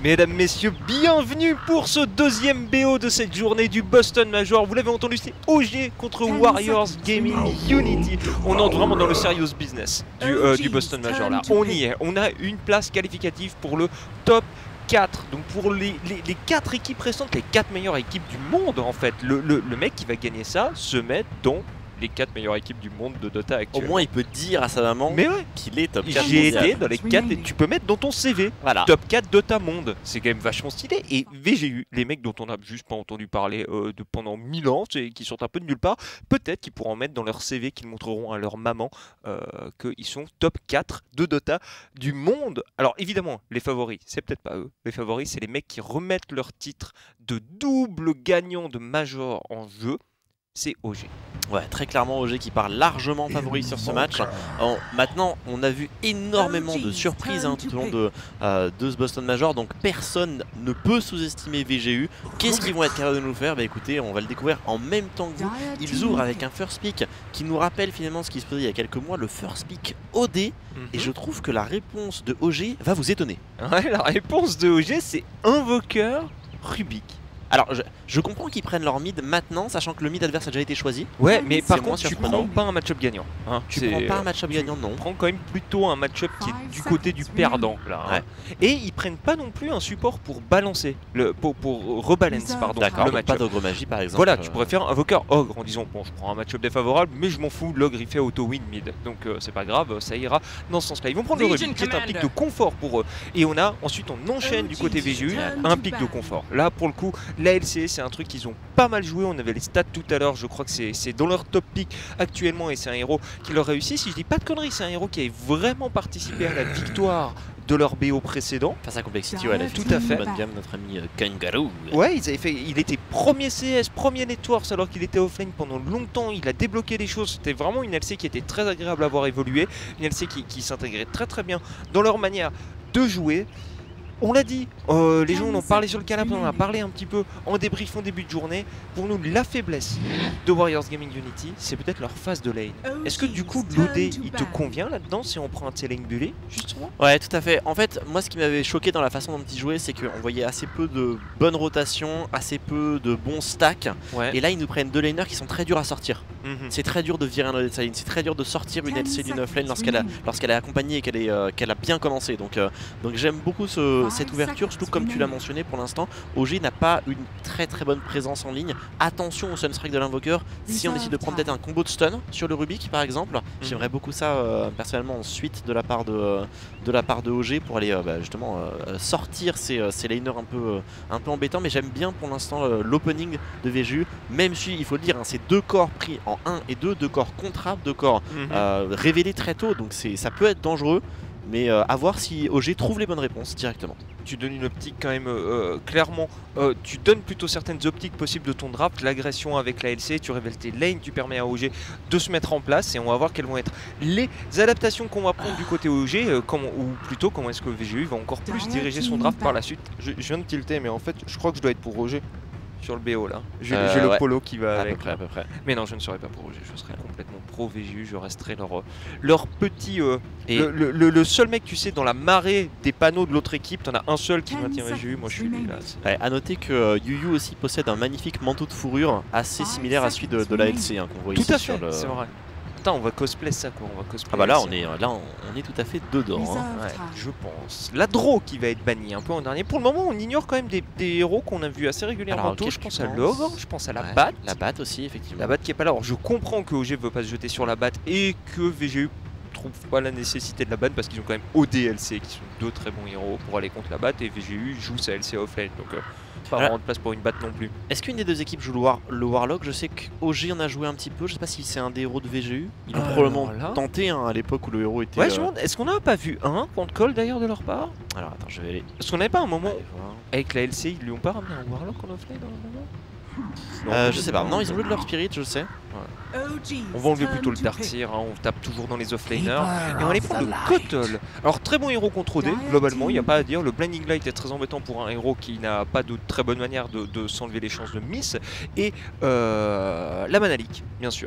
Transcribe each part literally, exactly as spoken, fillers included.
Mesdames, messieurs, bienvenue pour ce deuxième B O de cette journée du Boston Major. Vous l'avez entendu, c'est O G contre Warriors Gaming Unity. On entre vraiment dans le serious business du, euh, du Boston Major là. On y est, on a une place qualificative pour le top quatre. Donc pour les, les, les quatre équipes restantes, les quatre meilleures équipes du monde en fait. Le, le, le mec qui va gagner ça se met dans les quatre meilleures équipes du monde de Dota actuellement. Au moins il peut dire à sa maman Mais ouais, qu'il est top quatre. J'ai été dans les quatre et tu peux mettre dans ton C V. Voilà. Top quatre Dota monde. C'est quand même vachement stylé. Et V G U, les mecs dont on n'a juste pas entendu parler euh, de pendant mille ans, qui sortent un peu de nulle part, peut-être qu'ils pourront mettre dans leur C V, qu'ils montreront à leur maman euh, qu'ils sont top quatre de Dota du monde. Alors évidemment, les favoris, c'est peut-être pas eux. Les favoris, c'est les mecs qui remettent leur titre de double gagnant de Major en jeu. C'est O G. Ouais, très clairement O G qui part largement favori sur ce match. Alors, maintenant, on a vu énormément de surprises hein, tout au long de, euh, de ce Boston Major, donc personne ne peut sous-estimer V G U. Qu'est-ce qu'ils vont être capables de nous faire? Bah écoutez, on va le découvrir en même temps que vous. Ils ouvrent avec un first pick qui nous rappelle finalement ce qui se faisait il y a quelques mois, le first pick O D. Mm-hmm. Et je trouve que la réponse de O G va vous étonner. Ouais, la réponse de O G, c'est Invoker Rubik. Alors, je, je comprends qu'ils prennent leur mid maintenant, sachant que le mid adverse a déjà été choisi. Ouais, mais par contre, tu prends pas un match-up gagnant. Hein. Tu prends pas un match-up gagnant, non. Tu prends quand même plutôt un match-up qui est du côté du perdant. Là, hein. Ouais. Et ils prennent pas non plus un support pour balancer, le, pour, pour rebalance pardon, le match-up. Pas d'ogre magie par exemple. Voilà, tu pourrais faire Invoker ogre en disant bon, je prends un match-up défavorable, mais je m'en fous, l'ogre il fait auto-win mid. Donc euh, c'est pas grave, ça ira dans ce sens-là. Ils vont prendre le Rubik qui est un pic de confort pour eux. Et on a ensuite, on enchaîne du côté V G U un pic de confort. Là, pour le coup, l'A L C, c'est un truc qu'ils ont pas mal joué, on avait les stats tout à l'heure, je crois que c'est dans leur top pick actuellement et c'est un héros qui leur réussit. Si je dis pas de conneries, c'est un héros qui a vraiment participé à la victoire de leur B O précédent. Face à Complexity, ouais, tout à fait. Bonne gamme, notre ami euh, Kangaroo. Ouais, ils avaient fait, il était premier C S, premier Networks alors qu'il était offline pendant longtemps, il a débloqué les choses, c'était vraiment une L C qui était très agréable à voir évoluer, une L C qui, qui s'intégrait très très bien dans leur manière de jouer. On l'a dit, euh, les gens en ont parlé sur le canapé, on en a parlé un petit peu en débrief en début de journée. Pour nous, la faiblesse de Warriors Gaming Unity, c'est peut-être leur phase de lane. Est-ce que du coup, l'O D, il te convient là-dedans si on prend un T-Lane bully, justement? Ouais, tout à fait. En fait, moi, ce qui m'avait choqué dans la façon dont ils jouaient, c'est qu'on voyait assez peu de bonnes rotations, assez peu de bons stacks. Ouais. Et là, ils nous prennent deux laners qui sont très durs à sortir. Mm-hmm. C'est très dur de virer un O D de sa lane, c'est très dur de sortir une L C d'une offlane lorsqu'elle a, lorsqu'elle est accompagnée et qu'elle euh, qu'elle a bien commencé. Donc, euh, donc j'aime beaucoup ce, cette ouverture, surtout comme tu l'as mentionné pour l'instant, O G n'a pas une très très bonne présence en ligne. Attention au Sunstrike de l'invoqueur, si on décide de prendre peut-être un combo de stun sur le Rubik par exemple, mm-hmm. J'aimerais beaucoup ça euh, personnellement ensuite de la part de, euh, de, la part de O G pour aller euh, bah, justement euh, sortir ces, euh, ces laners un peu, euh, un peu embêtants, mais j'aime bien pour l'instant euh, l'opening de V G U, même si il faut le dire, hein, c'est deux corps pris en un et deux, deux corps contrables, deux corps mm-hmm. euh, révélés très tôt, donc ça peut être dangereux. Mais euh, à voir si O G trouve les bonnes réponses directement. Tu donnes une optique quand même euh, clairement, euh, tu donnes plutôt certaines optiques possibles de ton draft, l'agression avec la L C, tu révèles tes lanes, tu permets à O G de se mettre en place et on va voir quelles vont être les adaptations qu'on va prendre du côté O G, euh, comment, ou plutôt comment est-ce que V G U va encore plus diriger son draft par la suite. Je, je viens de tilter mais en fait je crois que je dois être pour O G. Sur le B O là, j'ai euh, le ouais. polo qui va à avec. Peu près, à peu près. Mais non, je ne serai pas pro O G, je serai complètement pro V G U, je resterai leur, leur petit. Euh, et le, le, le, le seul mec, tu sais, dans la marée des panneaux de l'autre équipe, t'en as un seul qui maintient V G U, moi je suis lui là. Ouais, à noter que euh, Yu Yu aussi possède un magnifique manteau de fourrure assez similaire à celui de, de la L C hein, qu'on voit Tout ici. à fait, sur le... c'est vrai. Putain, on va cosplay ça quoi, on va cosplay. Ah bah là on est là on est tout à fait dedans. Hein. Ouais, je pense. La Draw qui va être bannie un peu en dernier. Pour le moment, on ignore quand même des, des héros qu'on a vu assez régulièrement. Alors, tôt. Je pense à l'ogre, je pense à la ouais, batte. La batte aussi effectivement. La batte qui est pas là. Alors je comprends que O G veut pas se jeter sur la batte et que V G U trouve pas la nécessité de la batte parce qu'ils ont quand même O D L C qui sont deux très bons héros pour aller contre la batte et V G U joue sa L C offlane. Donc euh, pas vraiment de place pour une batte non plus. Est-ce qu'une des deux équipes joue le, War le Warlock? Je sais qu'O G en a joué un petit peu, je sais pas si c'est un des héros de V G U. Ils ont euh, probablement là... tenté hein, à l'époque où le héros était... Ouais, je me demande, est-ce qu'on n'a pas vu un contre call d'ailleurs de leur part? Alors attends, je vais aller... Est-ce qu'on n'avait pas un moment avec la L C, ils lui ont pas ramené un Warlock en offlane dans le moment? Non, euh, je sais pas, non ils ont joué de leur spirit je sais. Ouais. On va enlever plutôt le Darkseer, hein. On tape toujours dans les offlaners et on va aller prendre le Kotl. Alors très bon héros contre O D, globalement il n'y a pas à dire, le Blinding Light est très embêtant pour un héros qui n'a pas de très bonne manière de, de s'enlever les chances de miss. Et euh, la Mana Leak bien sûr, qui est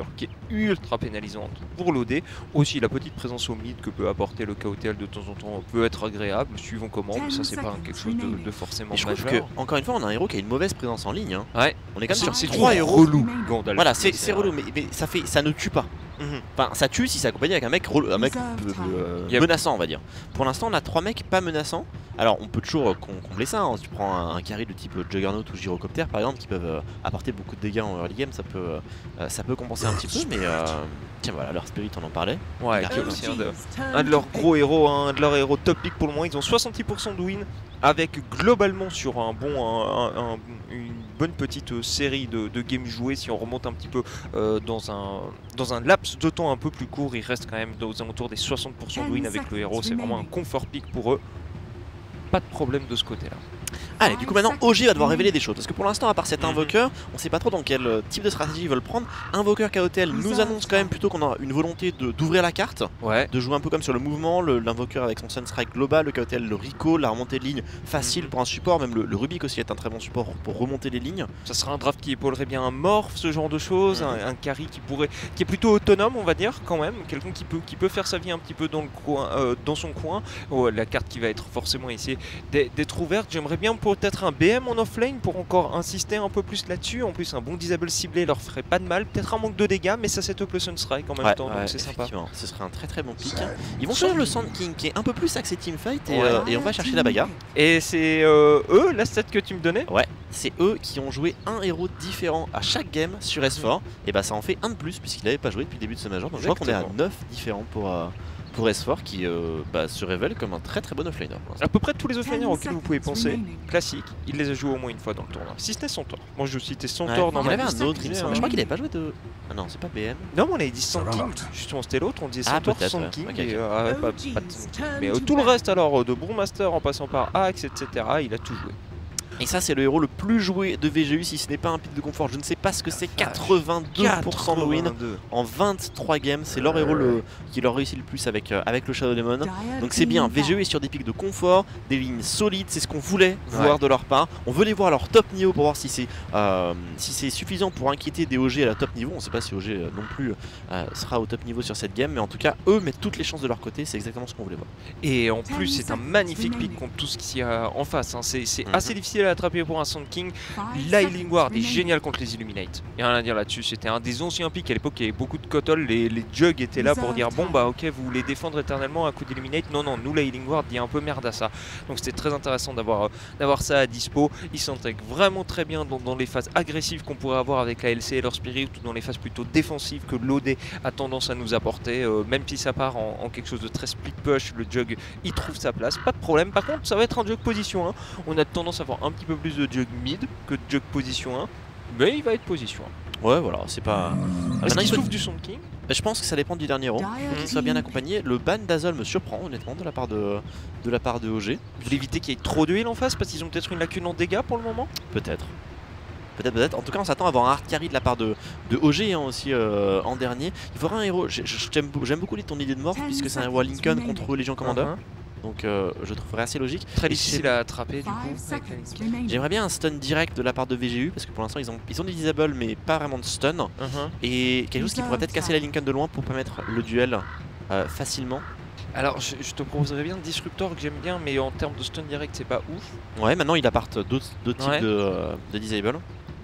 ultra pénalisante pour l'O D. Aussi la petite présence au mid que peut apporter le K O T L de temps en temps peut être agréable, suivant comment, mais ça c'est pas quelque chose de, de forcément et je majeur. trouve que, encore une fois, on a un héros qui a une mauvaise présence en ligne. Hein. Ouais. On est quand même sur ces trois héros relous. Gandalf, voilà, c'est relou, mais, mais ça, fait, ça ne tue pas. Mm-hmm. Enfin, ça tue si c'est accompagné avec un mec, un mec euh, yep. menaçant, on va dire. Pour l'instant, on a trois mecs pas menaçants. Alors, on peut toujours euh, combler ça. Hein. Si tu prends un, un carry de type Juggernaut ou Gyrocopter, par exemple, qui peuvent euh, apporter beaucoup de dégâts en early game, ça peut, euh, ça peut compenser un petit peu. Mais euh, tiens, voilà, leur Spirit, on en parlait. Ouais, qui est aussi un de, un de leurs gros héros, hein, un de leurs héros top pick pour le moment. Ils ont soixante-dix pour cent de win, avec globalement sur un bon, un, un, un, une bonne petite euh, série de, de games joués. Si on remonte un petit peu euh, dans un dans un laps de temps un peu plus court, il reste quand même aux alentours des soixante pour cent de win avec le héros. C'est vraiment un confort pick pour eux. Pas de problème de ce côté-là. Allez, du coup maintenant O G va devoir révéler des choses parce que pour l'instant, à part cet invoqueur, on sait pas trop dans quel type de stratégie ils veulent prendre. Invoqueur K O T L nous annonce quand même plutôt qu'on a une volonté d'ouvrir la carte, ouais. de jouer un peu comme sur le mouvement, l'invoqueur avec son Sunstrike global, le K O T L, le Rico, la remontée de ligne facile pour un support, même le, le Rubik aussi est un très bon support pour remonter les lignes. Ça sera un draft qui épaulerait bien un morph, ce genre de choses, mmh. un, un carry qui pourrait, qui est plutôt autonome on va dire quand même, quelqu'un qui peut, qui peut faire sa vie un petit peu dans, le coin, euh, dans son coin. Oh, la carte qui va être forcément essayer d'être ouverte. J'aimerais bien peut-être un B M en offlane pour encore insister un peu plus là-dessus. En plus, un bon disable ciblé leur ferait pas de mal. Peut-être un manque de dégâts, mais ça set up le Sunstrike en même ouais, temps, ouais, donc c'est sympa. Ce serait un très très bon pick. Ils vont choisir le Sand King qui est un peu plus axé teamfight et, ouais. euh, et on va chercher la bagarre. Et c'est euh, eux, la stat que tu me donnais? Ouais, c'est eux qui ont joué un héros différent à chaque game sur S quatre. Et bah ça en fait un de plus puisqu'il n'avait pas joué depuis le début de ce major. Donc Exactement. Je crois qu'on est à neuf différents pour. Euh, pour S quatre qui euh, bah, se révèle comme un très très bon offlaner. À peu près tous les offlaners auxquels vous pouvez penser, classique, il les a joués au moins une fois dans le tournoi. Si ce n'est Centaure. Moi je citais Centaure ouais, dans ma liste. Il y avait un autre, il me semble. Je crois qu'il avait pas joué de. Ah non, c'est pas B M. Non, mais on avait dit Sand King. Justement, c'était l'autre, on disait Centaure, ah, Sand King. Okay, okay. Et, euh, pas, pas de... Mais euh, tout le reste, alors, de Brewmaster en passant par Axe, et cetera, il a tout joué. Et ça c'est le héros le plus joué de V G U si ce n'est pas un pic de confort. Je ne sais pas ce que c'est, quatre-vingt-deux pour cent de win en vingt-trois games. C'est leur héros le, qui leur réussit le plus avec, euh, avec le Shadow Demon. Donc c'est bien, V G U est sur des pics de confort, des lignes solides, c'est ce qu'on voulait voir ouais. de leur part. On veut les voir à leur top niveau pour voir si c'est euh, si c'est suffisant pour inquiéter des O G à la top niveau. On ne sait pas si O G euh, non plus euh, sera au top niveau sur cette game, mais en tout cas eux mettent toutes les chances de leur côté, c'est exactement ce qu'on voulait voir. Et en plus c'est un magnifique pic contre tout ce qu'il y a en face, hein. C'est mm-hmm. assez difficile à attraper pour un Sand King. La Healing Ward est génial contre les Illuminate. Il n'y a rien à dire là-dessus. C'était un des anciens pics à l'époque. Il y avait beaucoup de Kotol. Les, les Jugs étaient là pour dire bon bah ok, vous voulez défendre éternellement à coup d'Illuminate. Non non, nous la Healing Ward dit un peu merde à ça. Donc c'était très intéressant d'avoir euh, d'avoir ça à dispo. Ils s'intègrent vraiment très bien dans, dans les phases agressives qu'on pourrait avoir avec la L C et leur Spirit, ou dans les phases plutôt défensives que l'O D a tendance à nous apporter. Euh, même si ça part en, en quelque chose de très split push, le Jug il trouve sa place. Pas de problème. Par contre, ça va être un Jug position un. On a tendance à avoir un petit peu plus de Jug mid que de Jug position un, mais il va être position un. Ouais voilà, c'est pas... Est-ce qu'il souffre du Sand King? Je pense que ça dépend du dernier héros, mmh. qu'il soit bien accompagné. Le ban Dazzle me surprend honnêtement de la part de, de, la part de O G. Vous voulez éviter qu'il y ait trop de heal en face parce qu'ils ont peut-être une lacune en dégâts pour le moment? Peut-être. Peut-être, peut-être. En tout cas, on s'attend à avoir un hard carry de la part de, de O G hein, aussi euh, en dernier. Il faudra un héros. J'aime beaucoup ton idée de mort puisque c'est un héros à Lincoln contre Légion Commander. Uh-huh. Donc euh, je trouverais assez logique. Très difficile à attraper du coup. J'aimerais bien un stun direct de la part de V G U parce que pour l'instant ils ont, ils ont des disables mais pas vraiment de stun. Uh-huh. Et quelque chose qui pourrait peut-être casser la Lincoln de loin pour permettre le duel euh, facilement. Alors je, je te proposerais bien Disruptor que j'aime bien, mais en termes de stun direct c'est pas ouf. Ouais, maintenant il apporte d'autres types ouais. de, euh, de disable.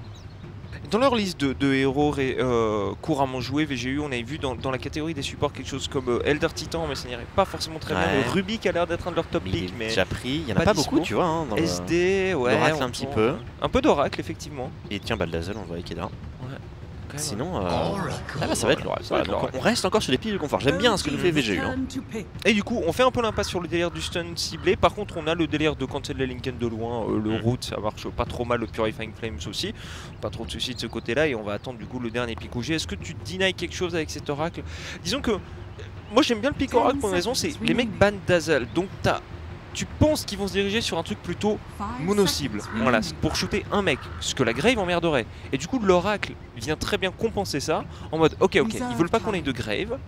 Dans leur liste de, de héros ré, euh, couramment joués, V G U, on avait vu dans, dans la catégorie des supports quelque chose comme euh, Elder Titan, mais ça n'irait pas forcément très ouais. bien. Le Rubik a l'air d'être un de leurs top picks, mais déjà pris, il n'y en a pas, pas beaucoup, tu vois. Hein, dans S D, ouais. L'oracle un petit peu. Un peu d'oracle, effectivement. Et tiens, Baldazel, on voit qui est là. Ouais. Sinon, euh, ah bah, ça va être l'oracle. Voilà, donc on reste encore sur les pieds de confort. J'aime bien ce que nous fait V G U. Hein. Et du coup, on fait un peu l'impasse sur le délire du stun ciblé. Par contre, on a le délire de cancel la Lincoln de loin. Euh, le mm. route, ça marche pas trop mal. Le Purifying Flames aussi. Pas trop de soucis de ce côté-là. Et on va attendre du coup le dernier pic O G. Est-ce que tu denies quelque chose avec cet oracle? Disons que moi j'aime bien le pic oracle pour une raison, c'est les mecs ban Dazzle. Donc t'as. Tu penses qu'ils vont se diriger sur un truc plutôt mono-cible, voilà, pour shooter un mec, ce que la Grave emmerderait. Et du coup, l'Oracle vient très bien compenser ça, en mode, ok, ok, ils veulent pas qu'on ait de Grave,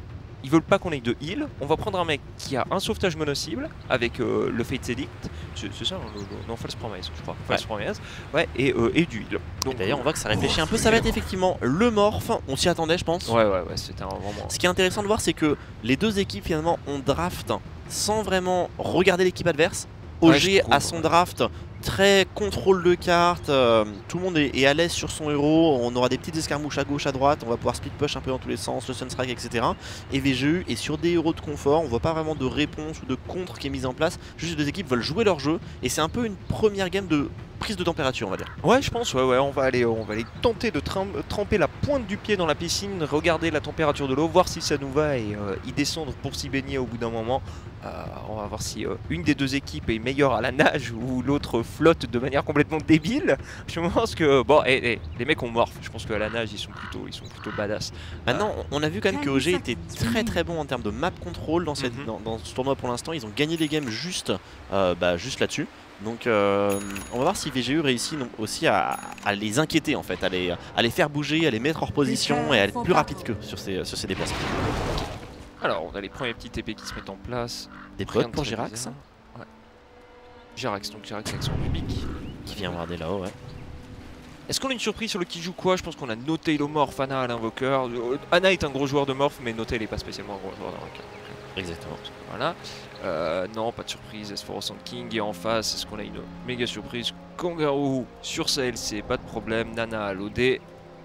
ils veulent pas qu'on ait de heal. On va prendre un mec qui a un sauvetage mono-cible avec euh, le Fate's Edict. C'est ça, le, le, non, False Promise, je crois. False ouais. Promise. Ouais, et, euh, et du heal. D'ailleurs, on voit que ça réfléchit un peu. Ça va être effectivement le morph. On s'y attendait, je pense. Ouais, ouais, ouais, c'était un vraiment. Ce qui est intéressant de voir, c'est que les deux équipes, finalement, ont draft sans vraiment regarder l'équipe adverse. O G ouais, a son draft très contrôle de carte, euh, tout le monde est, est à l'aise sur son héros, on aura des petites escarmouches à gauche, à droite, on va pouvoir split push un peu dans tous les sens, le Sunstrike, et cetera. Et V G U est sur des héros de confort, on voit pas vraiment de réponse ou de contre qui est mise en place, juste les deux équipes veulent jouer leur jeu et c'est un peu une première game de prise de température, on va dire. Ouais, je pense, ouais, ouais, on va aller, on va aller tenter de tremper la pointe du pied dans la piscine, regarder la température de l'eau, voir si ça nous va et euh, y descendre pour s'y baigner au bout d'un moment. Euh, on va voir si euh, une des deux équipes est meilleure à la nage ou l'autre flotte de manière complètement débile. Je pense que bon, et, et, les mecs ont morph. Je pense qu'à la nage ils sont plutôt, ils sont plutôt badass. Maintenant, euh, on a vu quand même que O G était très très bon en termes de map control dans, cette, mm-hmm. dans, dans ce tournoi pour l'instant. Ils ont gagné des games juste, euh, bah, juste là-dessus. Donc euh, on va voir si V G U réussit non, aussi à, à les inquiéter en fait, à les, à les faire bouger, à les mettre hors position et à être plus rapide qu'eux sur ces, sur ces déplacements. Alors on a les premiers petits T P qui se mettent en place. Des potes pour Jirax. Ouais. Jirax, donc Jirax avec son Rubik. Qui vient regarder là-haut, ouais. Est-ce qu'on a une surprise sur le qui joue quoi? Je pense qu'on a No-Tail au morph, Ana à l'invoqueur. Ana est un gros joueur de morph, mais No-Tail n'est pas spécialement un gros joueur d'invoqueur. Exactement. Voilà. Euh, non, pas de surprise. S quatre Sand King. Et en face, est-ce qu'on a une méga surprise? Kangaroo sur sa L C, pas de problème. Nana à l'O D.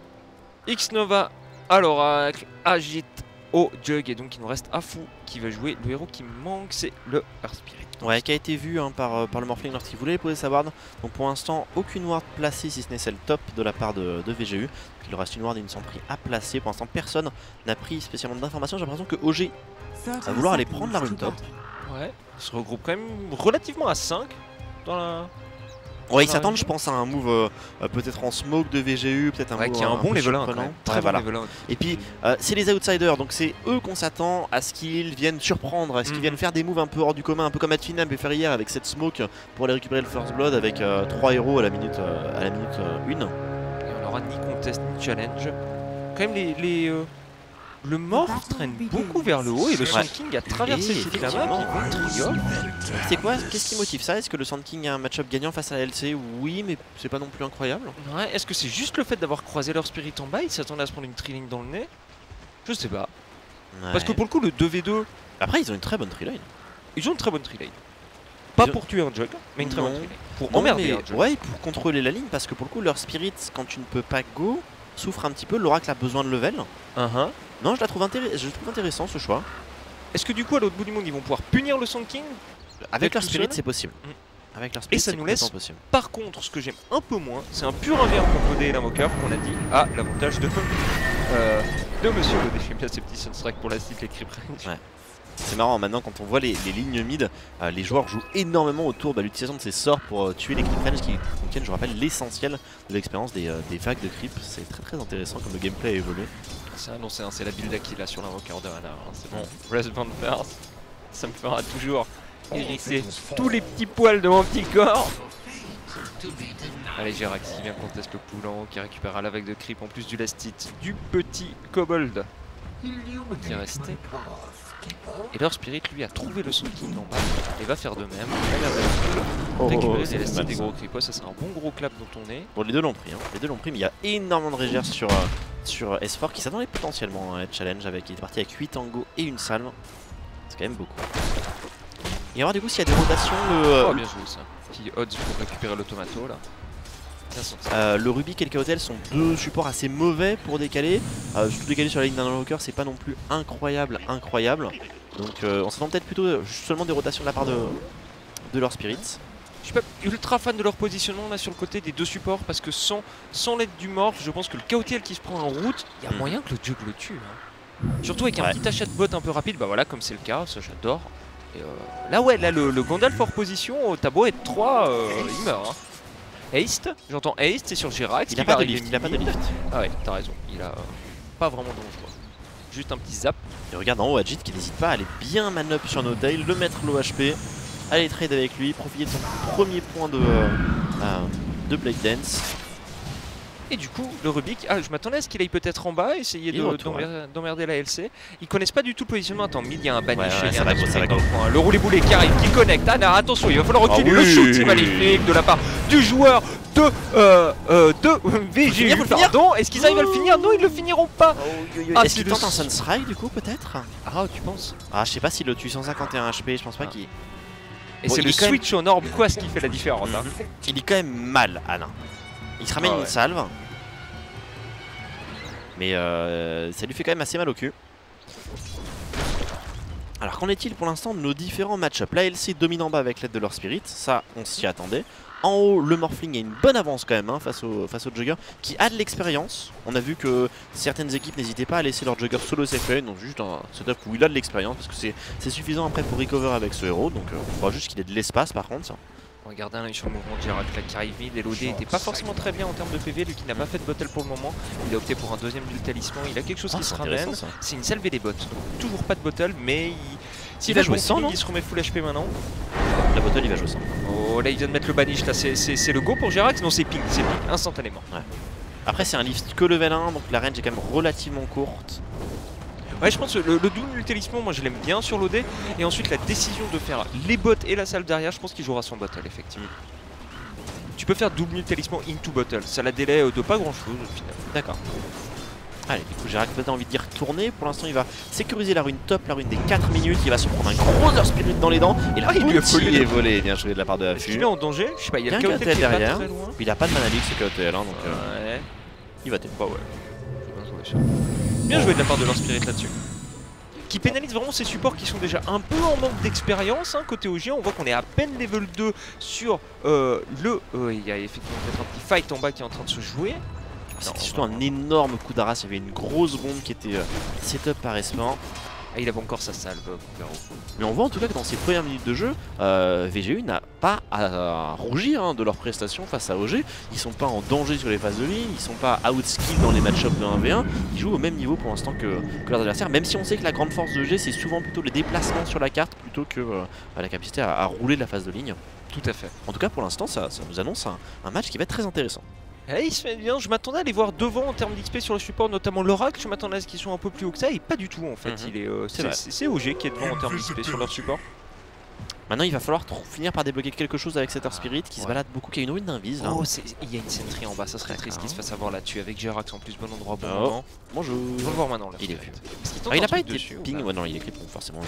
X-Nova à l'Oracle. Agite au Jug. Et donc il nous reste Afu qui va jouer. Le héros qui me manque, c'est le Earth Spirit. Ouais, qui a été vu hein, par, par le Morphling lorsqu'il voulait poser sa ward. Donc pour l'instant, aucune ward placée si ce n'est celle top de la part de, de V G U. Donc, il reste une ward et une Sentry à placer. Pour l'instant, personne n'a pris spécialement d'informations. J'ai l'impression que O G va vouloir aller prendre la rune top. Ouais, il se regroupe quand même relativement à cinq dans la... Ouais, ils s'attendent, je pense, à un move euh, peut-être en smoke de V G U, peut-être un ouais, move qui a un, un bon level un, très ouais, bon voilà. level un. Et puis, euh, c'est les outsiders, donc c'est eux qu'on s'attend à ce qu'ils viennent surprendre, à ce qu'ils mm. viennent faire des moves un peu hors du commun, un peu comme Adfina avait fait hier avec cette smoke pour aller récupérer le First Blood avec euh, trois héros à la minute euh, à la minute euh, une. Et on aura ni contest ni challenge. Quand même les... les euh... Le morph traîne beaucoup vers le haut et le Sand King a traversé toute la map. C'est quoi? Qu'est-ce qui motive ça? Est-ce que le Sand King a un match-up gagnant face à la L C? Oui, mais c'est pas non plus incroyable. Ouais, est-ce que c'est juste le fait d'avoir croisé leur spirit en bas? Ils s'attendaient à se prendre une triline dans le nez? Je sais pas. Ouais. Parce que pour le coup, le deux v deux. Après, ils ont une très bonne triline. Ils ont une très bonne triline. Pas ont... pour tuer un Jug, mais une très non. bonne triline. Pour non, emmerder un Jug. Ouais, pour contrôler la ligne, parce que pour le coup, leur spirit, quand tu ne peux pas go, souffre un petit peu. L'Oracle a besoin de level. Uh-huh. Non, je la trouve, intéress je trouve intéressant ce choix. Est-ce que du coup, à l'autre bout du monde, ils vont pouvoir punir le Sand King? Avec leur spirit, c'est possible. Mm. Avec leur spirit, et ça nous laisse possible. Par contre, ce que j'aime un peu moins, c'est un pur un v un contre O D et l'invoqueur qu'on a dit à l'avantage de, euh, de Monsieur O D. J'aime bien ces petits Sunstrike pour la cible, les creep range. Ouais. C'est marrant maintenant quand on voit les, les lignes mid, euh, les joueurs jouent énormément autour de l'utilisation de ces sorts pour euh, tuer les creep range qui contiennent, je rappelle, l'essentiel de l'expérience des, euh, des vagues de creep. C'est très très intéressant comme le gameplay a évolué. C'est annoncé, hein, c'est la build qu'il a sur l'invoqueur de Ana. Hein, c'est bon, Resbound First, ça me fera toujours hérisser tous les petits poils de mon petit corps. Allez, Jirax qui vient conteste le poulant, qui récupérera la vague de creep en plus du last hit du petit kobold qui est resté. Et leur spirit lui a trouvé le Sand King en bas et va faire de même. Oh, récupérer oh, les last hits des gros creep. Ça c'est un bon gros clap dont on est. Bon, les deux l'ont pris, hein. Les deux l'ont pris, mais il y a énormément de régers sur, euh, sur S quatre qui s'attendait potentiellement à être challenge avec. Il est parti avec huit tangos et une salve. C'est quand même beaucoup. Et alors du coup s'il y a des rotations, le... Oh bien joué ça. Petit odds pour récupérer l'automato là. Euh, le Rubik et le Chaotel sont deux supports assez mauvais pour décaler. Euh, surtout décaler sur la ligne d'un invoqueur, c'est pas non plus incroyable, incroyable. Donc euh, on s'attend peut-être plutôt seulement des rotations de la part de, de leurs spirits. Je suis pas ultra fan de leur positionnement là sur le côté des deux supports parce que sans, sans l'aide du morph, je pense que le Chaotel qui se prend en route, il y a mm. moyen que le Jug le tue. Hein. Surtout avec un ouais. petit achat de bot un peu rapide, bah voilà comme c'est le cas, ça j'adore. Et euh, là ouais, là le, le Gandalf hors position, t'as beau être trois, euh, il meurt. Hein. Haste, j'entends Haste, c'est sur Jirax. Il a pas de lift, il a pas de lift. Ah ouais, t'as raison, il a euh, pas vraiment dangereux. Juste un petit zap. Et regarde en haut Agit qui n'hésite pas à aller bien man-up sur No-Tail, le mettre low H P, aller trade avec lui, profiter de son premier point de, euh, de Blade Dance. Et du coup, le Rubik, ah, je m'attendais à ce qu'il aille peut-être en bas, essayer d'emmerder la L C. Ils connaissent pas du tout le positionnement. Attends, mid, il y a un banish, ouais, ouais, il y a un un go, dans le coin. Le roulé boulet qui arrive, qui connecte. Ah, non, attention, il va falloir reculer. Ah, oui. Le shoot, c'est magnifique de la part du joueur de, euh, euh, de V G U. Pardon, est-ce qu'ils arrivent à le finir? Non, ils le finiront pas. Oh, ah, est-ce qu'ils tentent un Sunstrike du coup, peut-être? Ah, tu penses? Ah, je sais pas s'il le tue cent cinquante et un H P, je pense pas ah. qu'il. Et bon, c'est le switch même... au Orb quoi ce qui fait la différence. Hein. Il est quand même mal, Alain. Il se ramène ah, ouais. une salve. Mais euh, ça lui fait quand même assez mal au cul. Alors qu'en est-il pour l'instant de nos différents match-up? La L C domine en bas avec l'aide de leur Spirit, ça on s'y attendait. En haut, le Morphling a une bonne avance quand même hein, face, au, face au Jugger qui a de l'expérience. On a vu que certaines équipes n'hésitaient pas à laisser leur Jugger solo safe lane, donc juste un setup où il a de l'expérience parce que c'est suffisant après pour recover avec ce héros. Donc euh, on voit juste qu'il ait de l'espace par contre. Ça. Regardez un œil sur le mouvement de Girac là qui arrive vide et l'O D n'était pas forcément très bien en termes de P V, lui qui n'a pas fait de bottle pour le moment. Il a opté pour un deuxième du talisman, il a quelque chose ah, qui se ramène. C'est une salve des bots. Donc toujours pas de bottle, mais il... s'il a joué sans, il se remet full H P maintenant. La bottle il va jouer sans. Oh là il vient de mettre le banish là, c'est le go pour Girac, non c'est ping, c'est ping, instantanément. Ouais. Après c'est un lift que level un, donc la range est quand même relativement courte. Ouais, je pense que le, le double du talisman, moi je l'aime bien sur l'O D. Et ensuite la décision de faire les bots et la salve derrière, je pense qu'il jouera son bottle effectivement. Mm. Tu peux faire double du talisman into bottle, ça la délai de pas grand chose au final. D'accord. Allez, du coup Girac peut-être envie de dire tourner. Pour l'instant il va sécuriser la rune top, la rune des quatre minutes. Il va se prendre un gros Earth Spirit dans les dents. Et là ah, il lui a volé, est volé. Bien joué de la part de la F U. Il est en danger, je sais pas, il y a le K O T L derrière. Puis il a pas de mana leak ce K O T L hein, donc euh, ouais. il va t'aider. Bah ouais. Bien joué de la part de leur Spirit là-dessus. Qui pénalise vraiment ces supports qui sont déjà un peu en manque d'expérience hein, côté O G. On voit qu'on est à peine level deux sur euh, le... Euh, il y a effectivement peut-être un petit fight en bas qui est en train de se jouer. C'était surtout un énorme coup d'arras, il y avait une grosse bombe qui était euh, setup par Espan. Ah, il avait encore sa salve, Poupero. Mais on voit en tout cas que dans ces premières minutes de jeu, euh, V G U n'a pas à, à rougir hein, de leurs prestations face à O G. Ils sont pas en danger sur les phases de ligne, ils sont pas outskill dans les match-ups de un v un. Ils jouent au même niveau pour l'instant que, que leurs adversaires, même si on sait que la grande force de O G c'est souvent plutôt les déplacements sur la carte plutôt que euh, la capacité à, à rouler de la phase de ligne. Tout à fait. En tout cas pour l'instant ça, ça nous annonce un, un match qui va être très intéressant. Et il se fait bien, je m'attendais à les voir devant en termes d'X P sur le support, notamment l'Oracle, je m'attendais à ce qu'ils soient un peu plus haut que ça, et pas du tout en fait. Mm-hmm. il est, euh, c'est O G qui est devant en termes d'X P sur leur support. Maintenant il va falloir finir par débloquer quelque chose avec cet Earth Spirit qui ouais. se balade beaucoup, qui a une ruine d'invise. Oh, il y a une sentry en bas, ça serait triste qu'il se fasse avoir là-dessus avec Girac en plus, bon endroit, bon oh. moment. Bonjour. On va le voir maintenant là. Il est vu. Ah, il a pas été ping, ouais non il est clip donc forcément.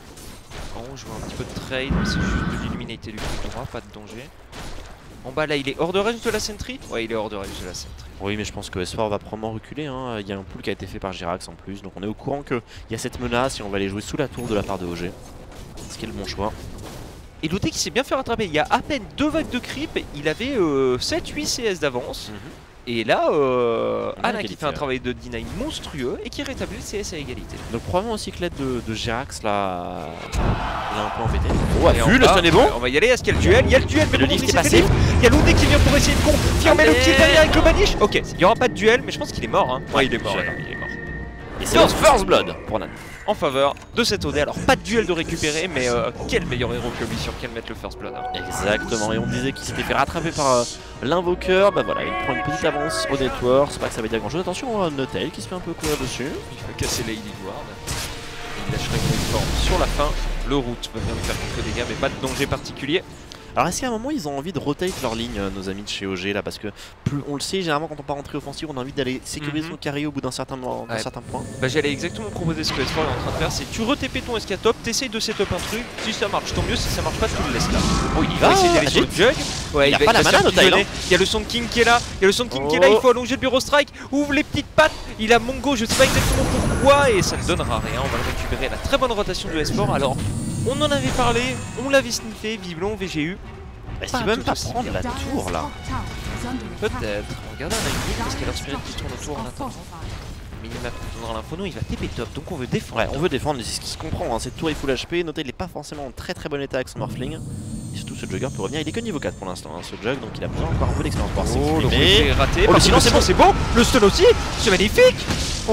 On joue un petit peu de trade, mais c'est juste de l'illuminité du clip droit, pas de danger. En bas là il est hors de range de la sentry. Ouais il est hors de range de la sentry. Oui mais je pense que Espoir va probablement reculer hein. Il y a un pool qui a été fait par Girax en plus. Donc on est au courant qu'il y a cette menace et on va aller jouer sous la tour de la part de O G. Ce qui est le bon choix. Et l'O T qui s'est bien fait rattraper. Il y a à peine deux vagues de creep. Il avait euh, sept huit C S d'avance. Mm-hmm. Et là, euh, Alain qui fait un travail de deny monstrueux et qui rétablit le C S à égalité. Donc probablement aussi que l'aide de, de Girax là, il a un peu embêté. Oh, vu, le stun est bon. On va y aller, est-ce qu'il y a le duel? Il y a le duel, mais le lift est passé. Il y a l'O D qui vient pour essayer de confirmer le kill derrière avec le banish. Ok, il n'y aura pas de duel, mais je pense qu'il est mort. Hein. Ouais, il est mort. Il est mort. Et c'est le First Blood pour Nan. En faveur de cet O D. Alors pas de duel de récupérer, mais euh, quel meilleur héros que lui sur quel mettre le First Blood. Hein. Exactement, et on disait qu'il s'était fait rattraper par euh, l'invoqueur. Bah voilà, il prend une petite avance au network. C'est pas que ça veut dire grand chose. Attention à Notail qui se fait un peu courir dessus. Il va casser Lady Ward. Il lâcherait une forme sur la fin. Le route va bien lui faire quelques dégâts, mais pas de danger particulier. Alors est-ce qu'à un moment ils ont envie de rotate leur ligne, euh, nos amis de chez O G là, parce que plus on le sait, généralement quand on part en tri offensive on a envie d'aller sécuriser mm-hmm. son carré au bout d'un certain, ouais. certain point. Bah j'allais exactement proposer ce que S quatre est en train de faire, c'est tu re-T P ton S K top, t'essayes de setup un truc, si ça marche tant mieux, si ça marche pas tu le laisses là. Oh il y va, essayer d'aller sur le jug. Ouais, il, il a pas la mana Notail. Il y a le Sand King qui est là, il y a le Sand King oh. qui est là, il faut allonger le Bureau Strike, ouvre les petites pattes, il a Mongo, je sais pas exactement pourquoi et ça ne donnera rien, on va le récupérer. La très bonne rotation de S quatre, alors on en avait parlé, on l'avait sniffé, Viblon, V G U. Est-ce qu'il va même pas prendre la tour là? Peut-être. Regardez un œil parce qu'il y a leur spirit qui tourne autour en attendant. Minimap nous donnera l'info, non il va T P top donc on veut défendre. Ouais on veut défendre, c'est ce qui se comprend, hein. Cette tour est full H P, notez il est pas forcément en très très bon état avec son Morphling. Et surtout ce jugger peut revenir, il est que niveau quatre pour l'instant hein, ce jug donc il a besoin encore un peu d'expérience pour oh, le est raté. Oh le silence c'est bon, c'est bon. Le stun aussi, c'est magnifique. Oh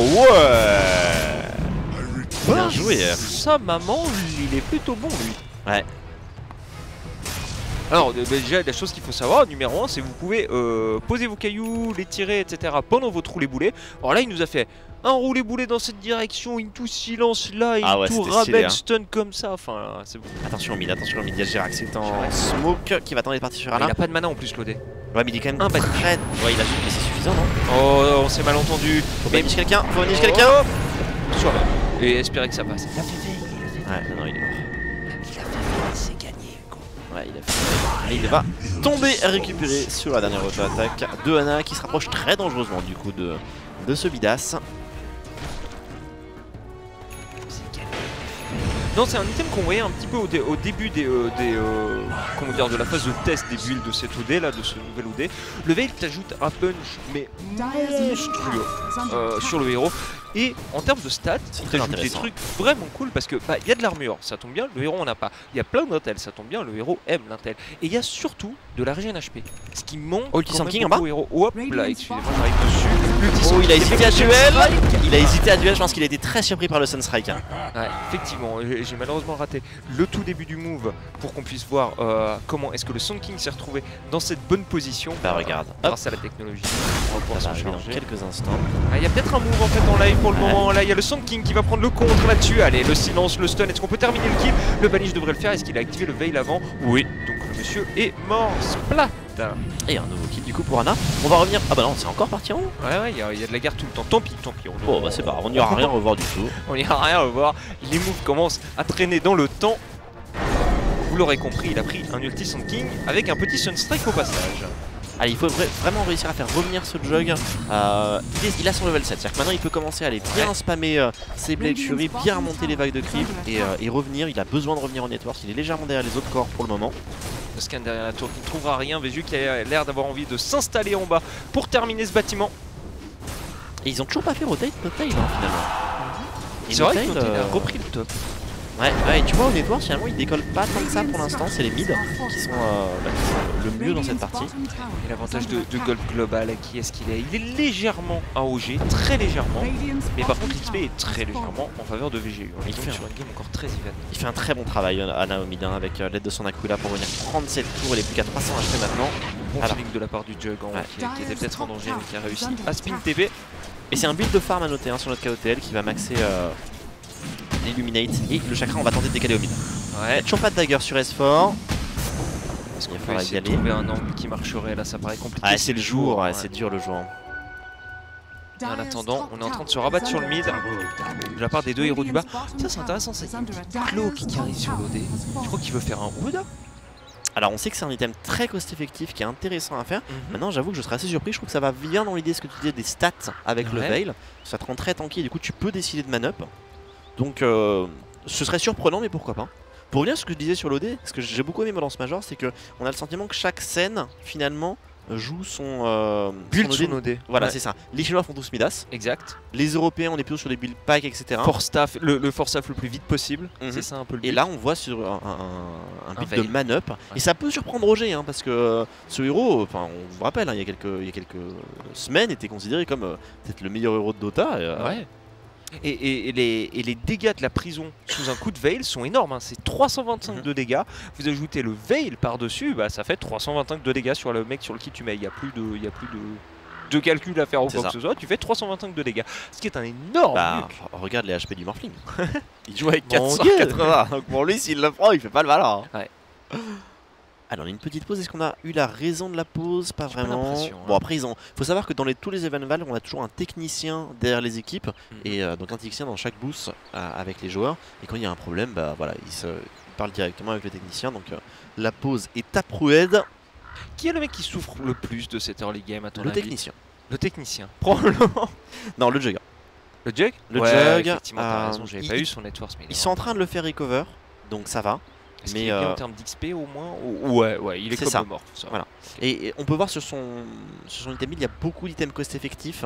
ouais. Bien joué. Sa maman il est plutôt bon lui. Ouais. Alors déjà la chose qu'il faut savoir, numéro un, c'est que vous pouvez euh, poser vos cailloux, les tirer, et cetera pendant votre roulé boulet. Alors là il nous a fait un roulé boulet dans cette direction, into silence là, ah ouais, into rabel hein. Stun comme ça, enfin c'est bon. Attention au mid, attention au mid, il y a Girac, c'est en smoke qui va tenter de partir sur Alain. Il a pas de mana en plus Lodé. Ouais mais il est quand même un très... Ouais il a mais c'est suffisant non? Oh on s'est mal entendu. Faut banish quelqu'un, faut banish quelqu'un. Soit et espérer que ça passe. Il a fait veille, il a fait veille. Ouais non il est mort. Il a fait veille, c'est gagné quoi. Ouais il a fait veille. Et il va tomber récupérer sur la dernière auto-attaque de Ana qui se rapproche très dangereusement du coup de, de ce bidas. Non, c'est un item qu'on voyait un petit peu au, dé au début des, euh, des euh, comment dire, de la phase de test des builds de cet O D là, de ce nouvel O D. Le Veil t'ajoute un punch mais monstrueux euh, sur le héros. Et en termes de stats, il t'ajoute des trucs vraiment cool parce que bah il y a de l'armure, ça tombe bien, le héros on a pas. Il y a plein d'intel, ça tombe bien, le héros aime l'intel. Et il y a surtout de la régène H P. Ce qui manque oh, quand même beaucoup au héros. Hop là, excusez-moi, j'arrive dessus. Oh, il a hésité à duel. Il a hésité à duel, je pense qu'il a été très surpris par le Sunstrike. Ouais, effectivement, j'ai malheureusement raté le tout début du move pour qu'on puisse voir euh, comment est-ce que le Sand King s'est retrouvé dans cette bonne position. Bah regarde, euh, grâce à la technologie. On va pouvoir s'en dans quelques instants. Ah, il y a peut-être un move en fait en live pour le ouais. moment. Là, il y a le Sand King qui va prendre le contre là-dessus. Allez, le silence, le stun. Est-ce qu'on peut terminer le kill? Le banish devrait le faire. Est-ce qu'il a activé le veil avant? Oui. Donc le monsieur est mort. Splat. Et un nouveau kill du coup pour Ana. On va revenir. Ah bah non, c'est encore parti en haut. Ouais, ouais, il y, y a de la guerre tout le temps. Tant pis, tant pis. On... Bon, bah c'est pas grave, on n'ira rien revoir du tout. On n'ira rien revoir. Les moves commencent à traîner dans le temps. Vous l'aurez compris, il a pris un ulti Sand King avec un petit Sunstrike au passage. Allez, il faut vraiment réussir à faire revenir ce jug. Euh, il, est, il a son level sept, c'est-à-dire que maintenant il peut commencer à aller bien ouais. spammer euh, ses Blade Fury, bien remonter les vagues de creep et, euh, et revenir. Il a besoin de revenir en network, il est légèrement derrière les autres corps pour le moment. Le scan derrière la tour qui ne trouvera rien. Veju qui a l'air d'avoir envie de s'installer en bas pour terminer ce bâtiment. Et ils ont toujours pas fait rotate Notail hein, finalement. C'est vrai que Notail euh... a repris le top. Ouais, ouais, et tu vois au network finalement il décolle pas tant que ça pour l'instant, c'est les mids qui sont, euh, bah, qui sont le mieux dans cette partie. Et l'avantage de, de Gold Global, qui est-ce qu'il est? Il est légèrement A O G, très légèrement, mais par contre l'X P est très légèrement en faveur de V G U. On est sur une game encore très even. Il fait un très bon travail Ana au mid hein, avec euh, l'aide de son Aquila pour venir prendre cette tour, il est plus qu'à trois cents H P maintenant. Bon feeling de la part du Jug en ouais. qui, qui était peut-être en danger mais qui a réussi à spin T V. Et c'est un build de farm à noter hein, sur notre K O T L qui va maxer euh, l'Illuminate et le chakra, on va tenter de décaler au mid. Ouais. Il n'y a toujours pas de dagger sur S quatre. Est-ce qu'on peut essayer de trouver un angle qui marcherait? Là ça paraît compliqué. Ah c'est le jour, ouais, ouais. c'est dur le jour. Et en attendant, on est en train de se rabattre sur le mid de la part des deux héros du bas. Ça c'est intéressant, c'est Cloak qui arrive sur l'O D. Je crois qu'il veut faire un Wood. Alors on sait que c'est un item très cost effectif qui est intéressant à faire. Mm-hmm. Maintenant j'avoue que je serais assez surpris, je trouve que ça va bien dans l'idée ce que tu disais des stats avec ouais. le Veil. Ça te rend très tanky et du coup tu peux décider de man-up. Donc euh, ce serait surprenant mais pourquoi pas. Pour revenir à ce que je disais sur l'O D, ce que j'ai beaucoup aimé dans ce Major, c'est qu'on a le sentiment que chaque scène finalement joue son euh, build son O D. Voilà ouais. c'est ça. Les Chinois font tous Midas. Exact. Les Européens on est plutôt sur des build packs et cetera. Force staff, le, le force staff le plus vite possible. Mm-hmm. C'est ça un peu le but. Et là on voit sur un, un, un, un build de man-up. Ouais. Et ça peut surprendre Roger hein, parce que euh, ce héros, enfin on vous rappelle, hein, il, y a quelques, il y a quelques semaines était considéré comme euh, peut-être le meilleur héros de Dota. Et, euh, ouais. Et, et, et, les, et les dégâts de la prison sous un coup de Veil sont énormes, hein. C'est trois cent vingt-cinq mm-hmm. de dégâts. Vous ajoutez le Veil par-dessus, bah, ça fait trois cent vingt-cinq de dégâts sur le mec sur lequel tu mets. Il n'y a plus de, il y a plus de, de calcul à faire ou quoi que ce soit. Tu fais trois cent vingt-cinq de dégâts, ce qui est un énorme bah, regarde les H P du Morphling. Il joue avec quatre cent quatre-vingts, donc pour lui s'il le prend il fait pas le malin. Hein. Ouais. Alors une petite pause, est-ce qu'on a eu la raison de la pause? Pas vraiment. Hein. Bon après ils ont. Faut savoir que dans les, tous les event val, on a toujours un technicien derrière les équipes mm-hmm. et euh, donc un technicien dans chaque boost euh, avec les joueurs. Et quand il y a un problème, bah voilà, il se il parle directement avec le technicien. Donc euh, la pause est à Proued. Qui est le mec qui souffre le plus de cette early game à ton Le avis? technicien. Le technicien. Probablement. Non le Jug. Le Jug. Le ouais, Jug. Effectivement, t'as raison. J'avais pas eu son network. Ils sont en train de le faire recover, donc ça va. Est-ce qu'il est bien euh... en termes d'X P au moins? Ouais, ouais, il est, est comme ça. le morph. Ça. Voilà. Et, et on peut voir sur son, sur son item build, il y a beaucoup d'items cost effectifs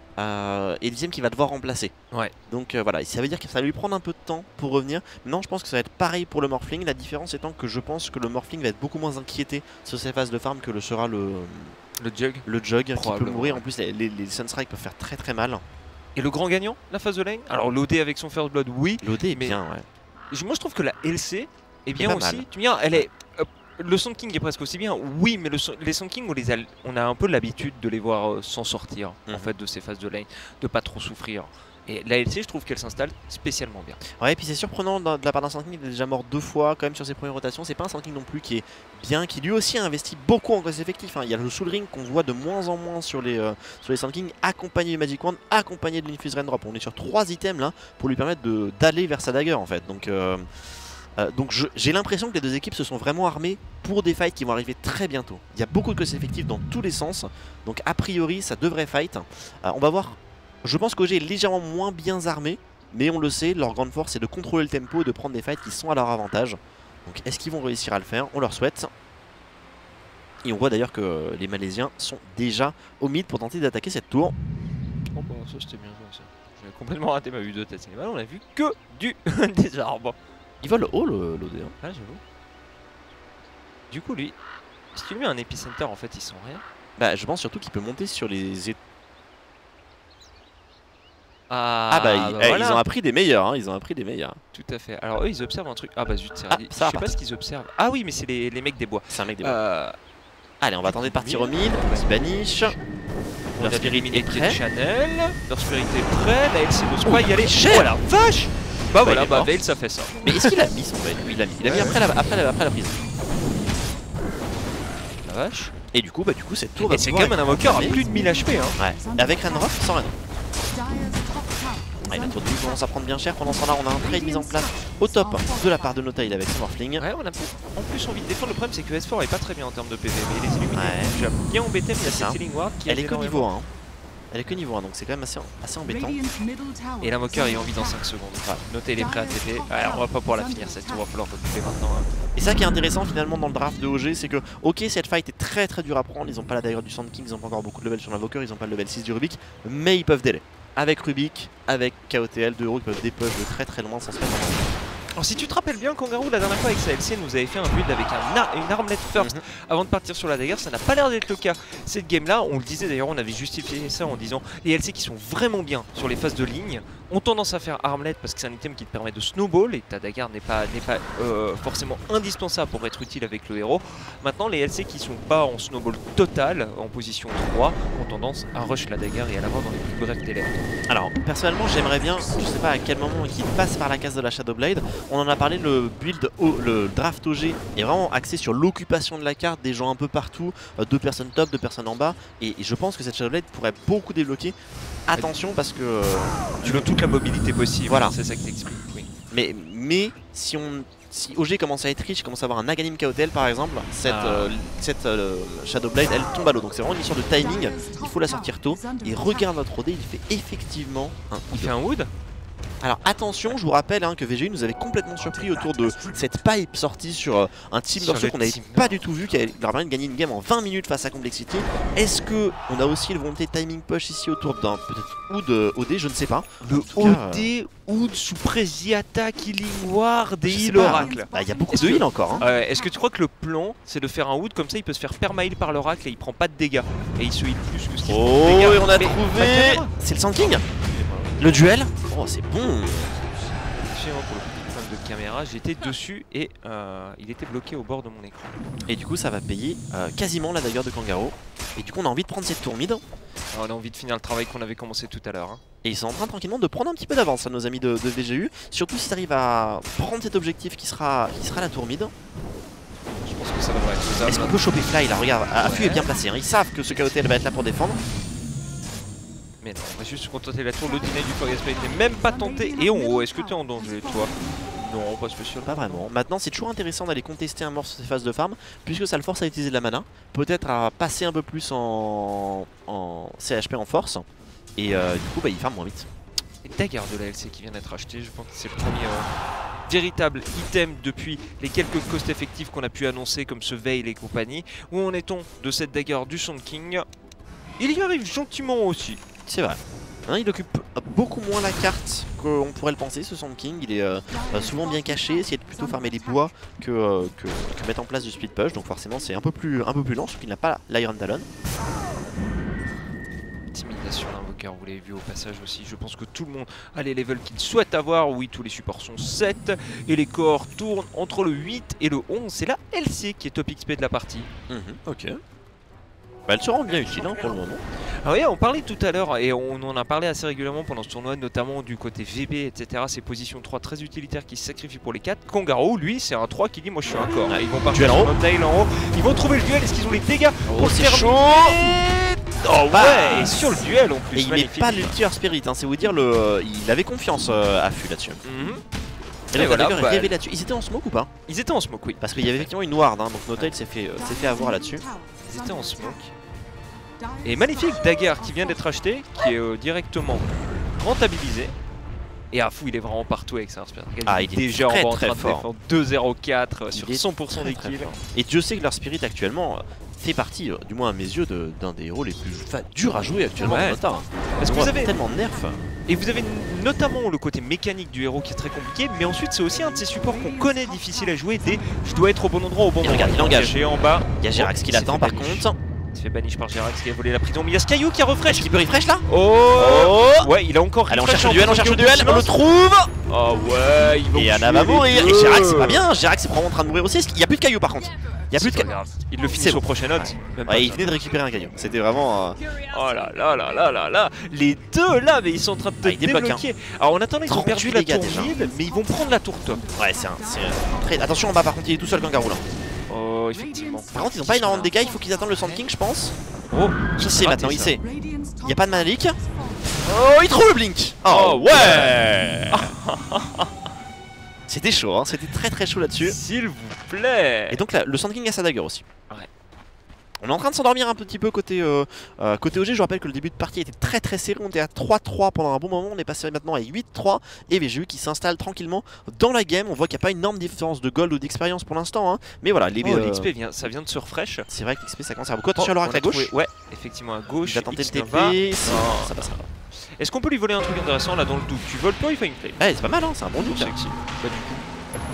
euh, et d'items qu'il va devoir remplacer. Ouais. Donc euh, voilà, ça veut dire que ça va lui prendre un peu de temps pour revenir. Maintenant, je pense que ça va être pareil pour le Morphling. La différence étant que je pense que le Morphling va être beaucoup moins inquiété sur ses phases de farm que le sera le, le Jug. Le Jug qui peut mourir. En plus, les, les, les Sunstrike peuvent faire très très mal. Et le grand gagnant, la phase de lane? Alors l'O D avec son First Blood, oui. L'O D est mais bien, ouais. Moi, je trouve que la L C. Et bien pas aussi, mal. tu me dis, elle est euh, Le Sand King est presque aussi bien, oui, mais le, les Sand King, on, les a, on a un peu l'habitude de les voir euh, s'en sortir, mmh. en fait, de ces phases de lane, de pas trop souffrir. Et la L C, je trouve qu'elle s'installe spécialement bien. Ouais, et puis c'est surprenant de la part d'un Sand King, il est déjà mort deux fois quand même sur ses premières rotations. C'est pas un Sand King non plus qui est bien, qui lui aussi a investi beaucoup en ses effectifs. Hein. Il y a le Soul Ring qu'on voit de moins en moins sur les, euh, sur les Sand King, accompagné du Magic Wand, accompagné de l'Infuse Raindrop. On est sur trois items là pour lui permettre d'aller vers sa dagger en fait. Donc, euh, euh, donc j'ai l'impression que les deux équipes se sont vraiment armées pour des fights qui vont arriver très bientôt. Il y a beaucoup de cost effectifs dans tous les sens. Donc a priori ça devrait fight. Euh, on va voir. Je pense qu'O G est légèrement moins bien armé, mais on le sait, leur grande force c'est de contrôler le tempo et de prendre des fights qui sont à leur avantage. Donc est-ce qu'ils vont réussir à le faire? On leur souhaite. Et on voit d'ailleurs que les Malaisiens sont déjà au mid pour tenter d'attaquer cette tour. Oh bah ça c'était bien ça. J'avais complètement raté ma vue de tête. On a vu que du des arbres. Il vole haut l'O D. Hein. Ah j'avoue. Du coup lui, si tu lui mets un épicenter en fait ils sont rien. Bah je pense surtout qu'il peut monter sur les étoiles. Ah, ah bah, ils, bah eh, voilà. ils ont appris des meilleurs, hein, ils ont appris des meilleurs. Tout à fait. Alors eux ils observent un truc. Ah bah zut, c'est ah, Je sais pas ce qu'ils observent. Ah oui mais c'est les, les mecs des bois. C'est un mec des bois. Euh... Allez, on va tenter de partir au mid, petit banish. Leur spirit est prêt. Channel. Leur spirit est prêt. La L C n'ose pas y aller. Cher. Oh la vache. Bah, bah voilà, bah Veil ça fait ça. Mais est-ce qu'il a mis son Veil? Oui, il l'a mis. Il l'a mis après la, après, la, après la prise. La vache. Et du coup, bah du coup cette tour. Et c'est quand même un invoqueur à plus de mille H P. Hein. Ouais. Avec Raindrop, sans Raindrop. Ouais, la tour de nuit commence à prendre bien cher. Pendant ce temps-là, on a un trade mis en place au top de la part de Notail avec son Morphling. Ouais, on a en plus envie de défendre. Le problème, c'est que S quatre est pas très bien en termes de P V. Mais les Illuminés, ouais. J'ai bien embêté, mais il y a cette Healing Ward qui Elle est que niveau un. Elle est que niveau un, donc c'est quand même assez, assez embêtant. Et l'invoqueur est en vie dans cinq secondes. Enfin, Notail est prêt à T P. Ouais, on va pas pouvoir la finir cette tour, il va falloir recouper maintenant. Hein. Et ça qui est intéressant finalement dans le draft de O G, c'est que, ok, cette fight est très très dure à prendre. Ils ont pas la dagger du Sand King, ils ont pas encore beaucoup de level sur l'invoqueur, ils ont pas le level six du Rubik, mais ils peuvent délai. Avec Rubik, avec K O T L, deux héros qui peuvent dépush de très très loin sans se mettre en... Alors si tu te rappelles bien, Kangaroo la dernière fois avec sa L C nous avait fait un build avec un ar une armlet first mm-hmm. avant de partir sur la dagger, ça n'a pas l'air d'être le cas. Cette game là, on le disait d'ailleurs, on avait justifié ça en disant les L C qui sont vraiment bien sur les phases de ligne ont tendance à faire armlet parce que c'est un item qui te permet de snowball et ta dagger n'est pas, n'est pas euh, forcément indispensable pour être utile avec le héros. Maintenant les L C qui sont pas en snowball total, en position trois, ont tendance à rush la dagger et à l'avoir dans les plus brefs délais. Alors personnellement j'aimerais bien, je sais pas à quel moment qu'il passe par la case de la Shadowblade. On en a parlé, le build, o, le draft O G est vraiment axé sur l'occupation de la carte, des gens un peu partout, euh, deux personnes top, deux personnes en bas, et, et je pense que cette Shadowblade pourrait beaucoup débloquer. Attention parce que... Euh, tu veux toute la mobilité possible, voilà. C'est ça que t'expliques, oui. Mais, mais si on... Si O G commence à être riche, commence à avoir un Aghanim K O T L par exemple, cette, ah. euh, cette euh, Shadowblade elle tombe à l'eau. Donc c'est vraiment une histoire de timing, il faut la sortir tôt. Et regarde notre O D, il fait effectivement un... Il fait un wood. Alors attention, je vous rappelle hein, que V G U nous avait complètement surpris autour de cette pipe sortie sur euh, un team Lurso qu'on n'avait pas du tout vu, qui avait leur permis de gagner une game en vingt minutes face à Complexity. Est-ce que on a aussi le volonté timing push ici autour d'un peut-être Oud euh, O D, je ne sais pas. Le O D, Oud sous Presiata, Killing Ward et Heal Oracle. Il y a beaucoup de heal encore. Hein. Euh, Est-ce que tu crois que le plan c'est de faire un Oud comme ça, il peut se faire perma-heal par l'Oracle et il prend pas de dégâts. Et il se heal plus que ce qu'il Oh, prend de dégâts. Et on a Mais trouvé. C'est le Sand King. Le duel. Oh c'est bon. Pour le petit problème de caméra, j'étais dessus et euh, il était bloqué au bord de mon écran. Et du coup ça va payer euh, quasiment la dagger de Kangaroo. Et du coup on a envie de prendre cette tour mid. On a envie de finir le travail qu'on avait commencé tout à l'heure. Hein. Et ils sont en train tranquillement de prendre un petit peu d'avance à nos amis de, de V G U. Surtout s'ils arrivent à prendre cet objectif qui sera, qui sera la tour mid. Je pense que ça devrait être faisable. Est-ce qu'on peut choper Fly là? Regarde, Affût ouais. est bien placé. Hein. Ils savent que ce K O T L va être là pour défendre. Mais non, on va juste se contenter la tour. Le dîner du Forest Play n'est même pas tenté. Et en haut, est-ce que t'es en danger toi? Non, pas spécial. Pas vraiment. Maintenant, c'est toujours intéressant d'aller contester un mort sur ces phases de farm, puisque ça le force à utiliser de la mana, peut-être à passer un peu plus en, en C H P en force, et euh, du coup, bah, il farm moins vite. Et dagger de la L C qui vient d'être acheté, je pense que c'est le premier euh, véritable item depuis les quelques cost effectifs qu'on a pu annoncer, comme ce Veil et compagnie. Où en est-on de cette dagger du Sand King? Il y arrive gentiment aussi. C'est vrai. Hein, il occupe beaucoup moins la carte qu'on pourrait le penser, ce Sand King. Il est euh, souvent bien caché, essayer de plutôt farmer les bois que, euh, que, que mettre en place du split push. Donc forcément c'est un peu plus un peu plus lent, sauf qu'il n'a pas l'Iron Talon. Intimidation l'invoqueur car vous l'avez vu au passage aussi, je pense que tout le monde a les levels qu'il souhaite avoir. Oui, tous les supports sont sept et les corps tournent entre le huit et le onze. C'est la L C qui est top X P de la partie. Mmh, ok. Bah, elle se rend bien utile hein, pour le moment. Ah oui, on parlait tout à l'heure et on en a parlé assez régulièrement pendant ce tournoi, notamment du côté V B, et cetera. Ces positions trois très utilitaires qui se sacrifient pour les quatre. Kangaro, lui, c'est un trois qui dit moi je suis un corps. Ils vont partir sur notre tail en haut. Ils vont trouver le duel. Est-ce qu'ils ont les dégâts oh, pour c'est faire chaud? Oh bah, ouais, et sur le duel en plus. Et il met pas l'ulti Earth Spirit, hein, c'est vous dire, le, il avait confiance euh, à Fu là-dessus. Mm-hmm. Et là, voilà, bah, là-dessus. Ils étaient en smoke ou pas? Ils étaient en smoke, oui. Parce qu'il y avait effectivement une ward, hein, donc Notail s'est fait, euh, s'est fait avoir là-dessus. Ils étaient en smoke. Et magnifique Dagger qui vient d'être acheté, qui est euh, directement rentabilisé. Et à fou, il est vraiment partout avec ça. Ah, il est déjà très, en très train fort. de défendre deux zéro quatre sur il cent pour cent des kills. Et Dieu sait que leur Spirit actuellement fait partie, euh, du moins à mes yeux, d'un des héros les plus durs à jouer actuellement ouais. dans Dota. Hein. Parce que vous avez tellement de nerfs. Et vous avez notamment le côté mécanique du héros qui est très compliqué, mais ensuite c'est aussi un de ces supports qu'on connaît difficile à jouer dès je dois être au bon endroit au bon et moment. Regarde, il engage. En bas. Il y a Jerax oh, qui l'attend par contre. Il se fait banish par Jerax qui a volé la prison, mais il y a Skyu qui a refresh. Qui peut refresh là? Oh, oh ouais, il a encore allez, on cherche le duel, on cherche le duel, on le trouve. Oh ouais, il va et Anna va mourir. Et Jerax c'est pas bien, Jerax est probablement en train de mourir aussi. Il y a plus de cailloux par contre. Il y a plus de cailloux. Il le finit sur bon. prochaine note. Ouais, ouais, il venait de récupérer un caillou. C'était vraiment. Euh... Oh là là là là là là. Les deux là, mais ils sont en train de te ah, débloquer. Hein. Alors en attendant, ils ont perdu la tour vide, mais ils vont prendre la tour top. Ouais, c'est un. Très... Attention en bas par contre, il est tout seul Kangaroo là. Oh, effectivement. Par contre, ils ont pas énormément de dégâts, il faut qu'ils attendent le Sand King, je pense. Oh, il sait maintenant, il sait. Il y a pas de mana leak. Oh, il trouve le blink. Oh, oh ouais. C'était chaud, hein, c'était très très chaud là-dessus. S'il vous plaît. Et donc là, le Sand King a sa dagger aussi. Ouais. On est en train de s'endormir un petit peu côté, euh, euh, côté O G. Je rappelle que le début de partie était très très serré. On était à trois trois pendant un bon moment. On est passé maintenant à huit trois. Et V G U qui s'installe tranquillement dans la game. On voit qu'il n'y a pas une énorme différence de gold ou d'expérience pour l'instant. Hein. Mais voilà, les oh, euh... l'X P vient, ça vient de se refresh. C'est vrai que l'X P ça commence à beaucoup. Attention oh, à l'oracle à gauche. Trouvé, ouais, effectivement à gauche. Il va tenter le T P. Oh, ça passera pas. Est-ce qu'on peut lui voler un truc intéressant là dans le doute? Tu voles pas, il fait une play. Ouais, c'est pas mal, hein, c'est un bon doute. Sexy. Pas du coup.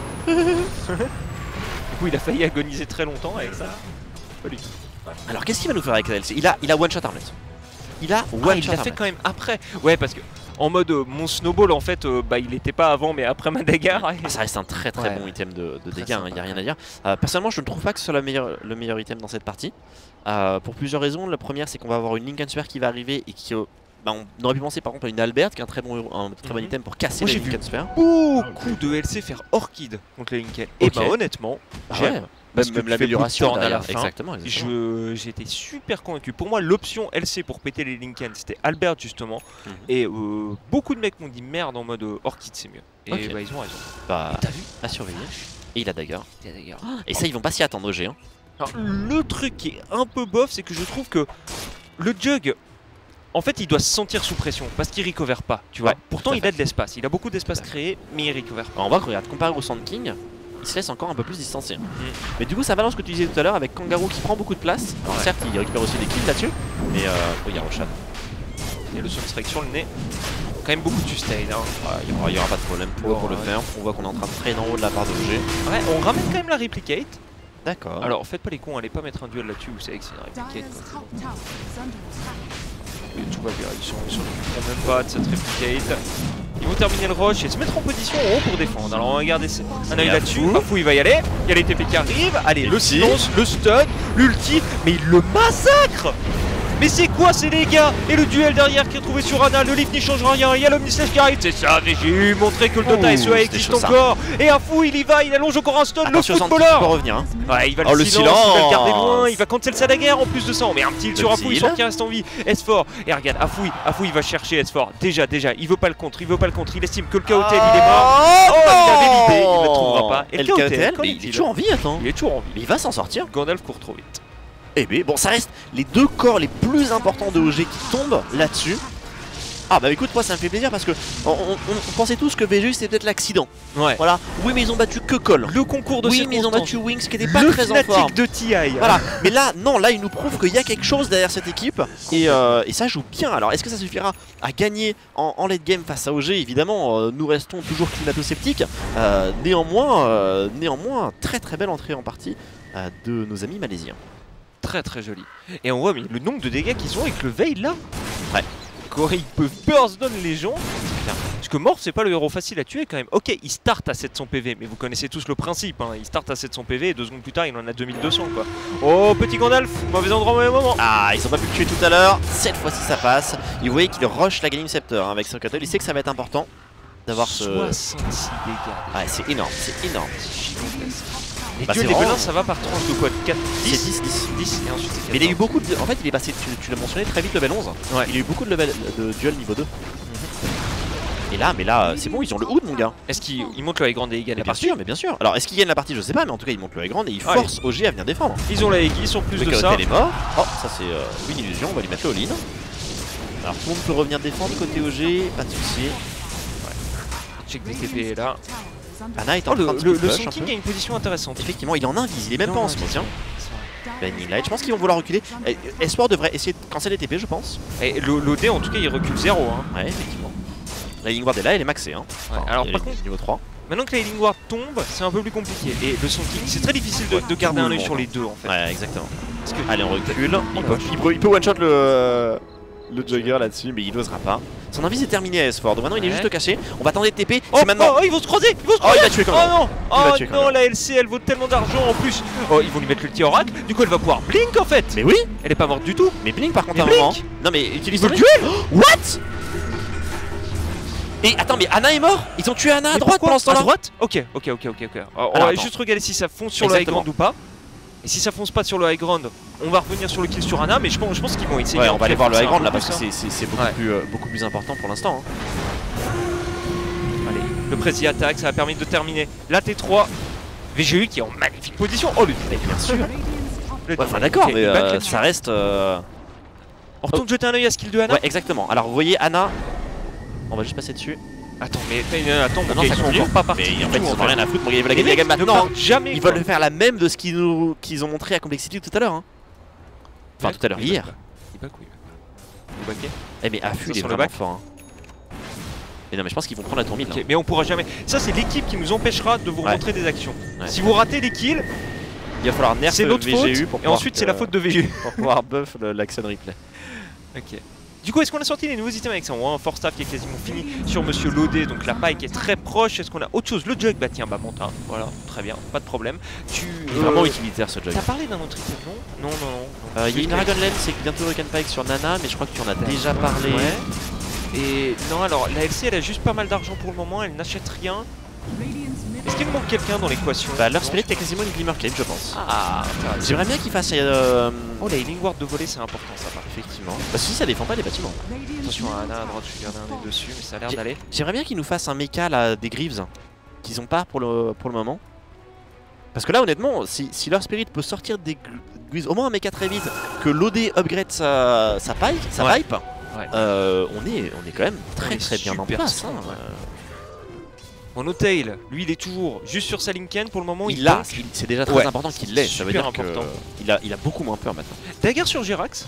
Du coup, il a failli agoniser très longtemps avec ça. Pas du tout. Alors, qu'est-ce qu'il va nous faire avec la L C? Il a, il a one shot armlet. Il a one ah, shot. Il l'a fait quand même après. Ouais, parce que en mode euh, mon snowball, en fait, euh, bah il était pas avant, mais après ma dagger. Ah, ça reste un très très ouais. bon item de, de dégâts. Il hein, n'y a rien à dire. Euh, personnellement, je ne trouve pas que ce soit la meilleure, le meilleur item dans cette partie. Euh, pour plusieurs raisons. La première, c'est qu'on va avoir une Lincoln Sphere qui va arriver et qui. Euh, Bah on aurait pu penser par exemple à une Albert qui est un très bon, un très bon item pour casser les Lincoln Sphere. Beaucoup de L C faire Orchid contre les Lincoln. Et okay. bah honnêtement, ah j'aime. Ouais. Même, même l'amélioration à la fin. Exactement. exactement. J'étais super convaincu. Pour moi, l'option L C pour péter les Lincoln, c'était Albert justement. Mm-hmm. Et euh, beaucoup de mecs m'ont dit merde en mode euh, Orchid c'est mieux. Et okay. bah ils ont raison. Bah, t'as vu? À surveiller. Et il a dagger. Il a dagger. Et ça, ils vont pas s'y attendre au G. Hein. Alors, le truc qui est un peu bof, c'est que je trouve que le Jug. En fait, il doit se sentir sous pression parce qu'il recover pas, tu vois. Ouais, pourtant, il a de l'espace. Il a beaucoup d'espace créé, mais il recover pas. On voit que, regarde, comparé au Sand King, il se laisse encore un peu plus distancier. Mm. Mais du coup, ça balance ce que tu disais tout à l'heure avec Kangaroo qui prend beaucoup de place. Alors, ouais. certes, il récupère aussi des kills là-dessus, mais euh, oh, il y a Roshan. Il y a le Sunstrike sur le nez. Quand même beaucoup de sustain. Hein. Ouais, il n'y aura, aura pas de problème pour, oh, pour ouais. le faire. On voit qu'on est en train de traîner en haut de la part de G. Ouais, on ramène quand même la replicate. D'accord. Alors, faites pas les cons, allez pas mettre un duel là-dessus. Vous savez que c'est une replicate. Tout va bien, ils sont, ils sont ils même pas de cette replicate. Ils vont terminer le rush et se mettre en position en haut pour défendre. Alors regardez un œil là-dessus. Afou il va y aller. Il y a les T P qui arrivent. Allez, le silence, le stun, l'ulti, mais il le massacre. Mais c'est quoi ces dégâts? Et le duel derrière qui est trouvé sur Anna, le lift n'y changera rien, il y a l'Omnislave qui arrive, c'est ça, V G U, montrer que le Dota S E A existe encore. Et à fou il y va, il allonge encore un stun, attention, le footballeur. Il va revenir, hein. Ouais, il va oh, le, le silence, silence, il va le garder loin, il va cancel sa guerre en plus de ça. Mais un petit sur Afou, il sort qui reste en vie. S quatre, et regarde, Afou, Afou il va chercher S quatre. Déjà, déjà, il veut pas le contre, il veut pas le contre, il estime que le K O T L il est mort. Oh, il avait l'idée, il le trouvera pas. Et le K O T L, mais il est toujours en vie, attends. Il est toujours en vie. Mais il va s'en sortir. Gandalf court trop vite. Eh bien, bon, ça reste les deux corps les plus importants de O G qui tombent là-dessus. Ah bah écoute, moi ça me fait plaisir parce que on, on, on pensait tous que V G U c'était peut-être l'accident. Ouais. Voilà. Oui, mais ils ont battu que Cole. Le concours de Oui, mais ils ont battu Wings qui était pas le très en forme. de T I. Voilà. Mais là, non, là ils nous prouvent qu'il y a quelque chose derrière cette équipe et, euh, et ça joue bien. Alors, est-ce que ça suffira à gagner en, en late game face à O G? Évidemment, euh, nous restons toujours climato-sceptiques. Euh, néanmoins, euh, néanmoins, très très belle entrée en partie euh, de nos amis malaisiens. Très très joli. Et on voit mais le nombre de dégâts qu'ils ont avec le Veil là. Ouais. Quoi, il peut burst down les gens. Parce que Morph c'est pas le héros facile à tuer quand même. Ok, il start à sept cents P V, mais vous connaissez tous le principe, hein. Il start à sept cents P V et deux secondes plus tard il en a deux mille deux cents quoi. Oh petit Gandalf, mauvais endroit, mauvais moment. Ah, ils ont pas pu le tuer tout à l'heure, cette fois-ci ça passe. Et vous voyez qu'il rush la Gaining Scepter hein, avec son Cattle, il sait que ça va être important d'avoir ce... soixante-six dégâts. Ouais, c'est énorme, c'est énorme. Les bah, duels les belins ça va par tranche de quoi? quatre, dix, dix, dix, dix et ensuite c'est mais il a eu beaucoup de... En fait il est passé, tu, tu l'as mentionné très vite level onze. Ouais. Il a eu beaucoup de, level, de duels niveau deux. Mm-hmm. Et là, mais là, c'est bon, ils ont le hood mon gars. Est-ce qu'il monte le high ground et il gagne la bien partie? sûr, mais bien sûr. Alors est-ce qu'ils gagnent la partie? Je sais pas, mais en tout cas ils montent le high ground et ils forcent O G à venir défendre. Ils ont la Aegis en plus le de ça. est mort. Oh, ça c'est euh, une illusion, on va lui mettre le all-in. Alors tout le monde peut revenir défendre côté O G, pas de soucis. Ouais. Check des T P est là. Ana est en oh, train de le, le, le push Sun King a une position intéressante. Effectivement, il est en invise, il est même non, pas en non, smoke. Hein. Banning Light, je pense qu'ils vont vouloir reculer. Espoir devrait essayer de canceller les T P, je pense. Et l'O D en tout cas il recule zéro. Hein. Ouais, effectivement. La Healing Ward est là, elle est maxée. Hein. Ouais, enfin, alors par contre, niveau trois. Maintenant que la Healing Ward tombe, c'est un peu plus compliqué. Et le Sun King, c'est très difficile de, de garder un œil sur les deux en fait. Ouais, exactement. Parce que... Allez, on recule. Il peut, il peut, il peut one shot le, le Jugger là-dessus, mais il n'osera pas. Son invise est terminé à S-Ford. Maintenant, il est ouais. juste caché. On va tenter de T P. Oh, c'est maintenant. Oh, oh, ils vont se croiser. Ils vont se croiser. Oh, il va tuer quand même. Oh non. Il oh non, la L C, elle vaut tellement d'argent en plus. Oh, ils vont lui mettre l'ulti oracle. Du coup, elle va pouvoir blink en fait. Mais oui. Elle est pas morte du tout. Mais blink par contre, mais un blink. moment. Non, mais utilise le ton duel. What? Et attends, mais Ana est mort. Ils ont tué Ana à mais droite pendant ce temps-là. À droite. Ok, ok, ok, ok, ok. Alors, on Alors, va attends. juste regarder si ça fonce sur Exactement. le high ground ou pas. Et si ça fonce pas sur le high ground, on va revenir sur le kill sur Ana, mais je pense, je pense qu'ils vont essayer. Ouais, on va aller voir le high ground là plus, parce que c'est beaucoup, ouais. plus, euh, beaucoup plus important pour l'instant. Hein. Allez, le Prési attaque, ça a permis de terminer la T trois. V G U qui est en magnifique position. Oh, le bien sûr. Le ouais, enfin d'accord, mais euh, ça reste. Euh... On retourne oh. jeter un œil à skill de Ana. Ouais, exactement. Alors vous voyez Ana, on va juste passer dessus. Attends, mais euh, attends, non, non, ça sont encore pas partis. Mais en fait, ils ont rien à foutre. Ils veulent gagner la game maintenant. Jamais. Ils veulent faire la même de ce qu'ils nous, qu'ils ont montré à Complexity tout à l'heure. Hein. Enfin, tout à l'heure, hier. Il back ou il back? Eh, mais Affût, il est vraiment fort. Hein. Mais non, mais je pense qu'ils vont prendre la tourmine. Okay, mais on pourra jamais. Ça, c'est l'équipe qui nous empêchera de vous ouais. montrer des actions. Ouais. Si vous ratez les kills, il va falloir nerf c'est notre faute. Pour et ensuite, c'est la faute de V G U. Pour pouvoir buff l'action replay. Ok. Du coup, est-ce qu'on a sorti les nouveaux items avec ça? On voit un Force Staff qui est quasiment fini sur Monsieur Lodé, donc la paille qui est très proche. Est-ce qu'on a autre chose? Le Jug, bah tiens, bah monte un. Voilà, très bien, pas de problème. Tu euh, vraiment utilitaire ce Jug. T'as parlé d'un autre item, non? Non, non, non. Il euh, y a une Dragon Lens, c'est bientôt le Pike sur Nana, mais je crois que tu en as déjà parlé. Ouais. Et non, alors la L C, elle a juste pas mal d'argent pour le moment, elle n'achète rien. Est-ce qu'il me manque quelqu'un dans l'équation? Bah, leur Spirit, t'as quasiment une Glimmer Claim, je pense. Ah, j'aimerais bien qu'il fasse. Euh... Oh, la Healing Ward de voler, c'est important ça, part. Effectivement. Bah, si ça défend pas les bâtiments. Attention à Ana à droite, je suis gardé un nez dessus, mais ça a l'air d'aller. J'aimerais bien qu'ils nous fassent un mecha là, des Greaves qu'ils ont pas pour le, pour le moment. Parce que là, honnêtement, si, si leur Spirit peut sortir des Greaves, au moins un mecha très vite, que l'O D upgrade sa, sa pipe, sa ouais. pipe ouais. euh, on, est, on est quand même très très bien en place. Hein. Ouais. Bon, No-Tail, lui il est toujours juste sur sa Linken pour le moment. Il l'a, c'est déjà très ouais, important qu'il l'ait. Ça veut dire important. qu'il a, il a beaucoup moins peur maintenant. Dagger sur Jerax.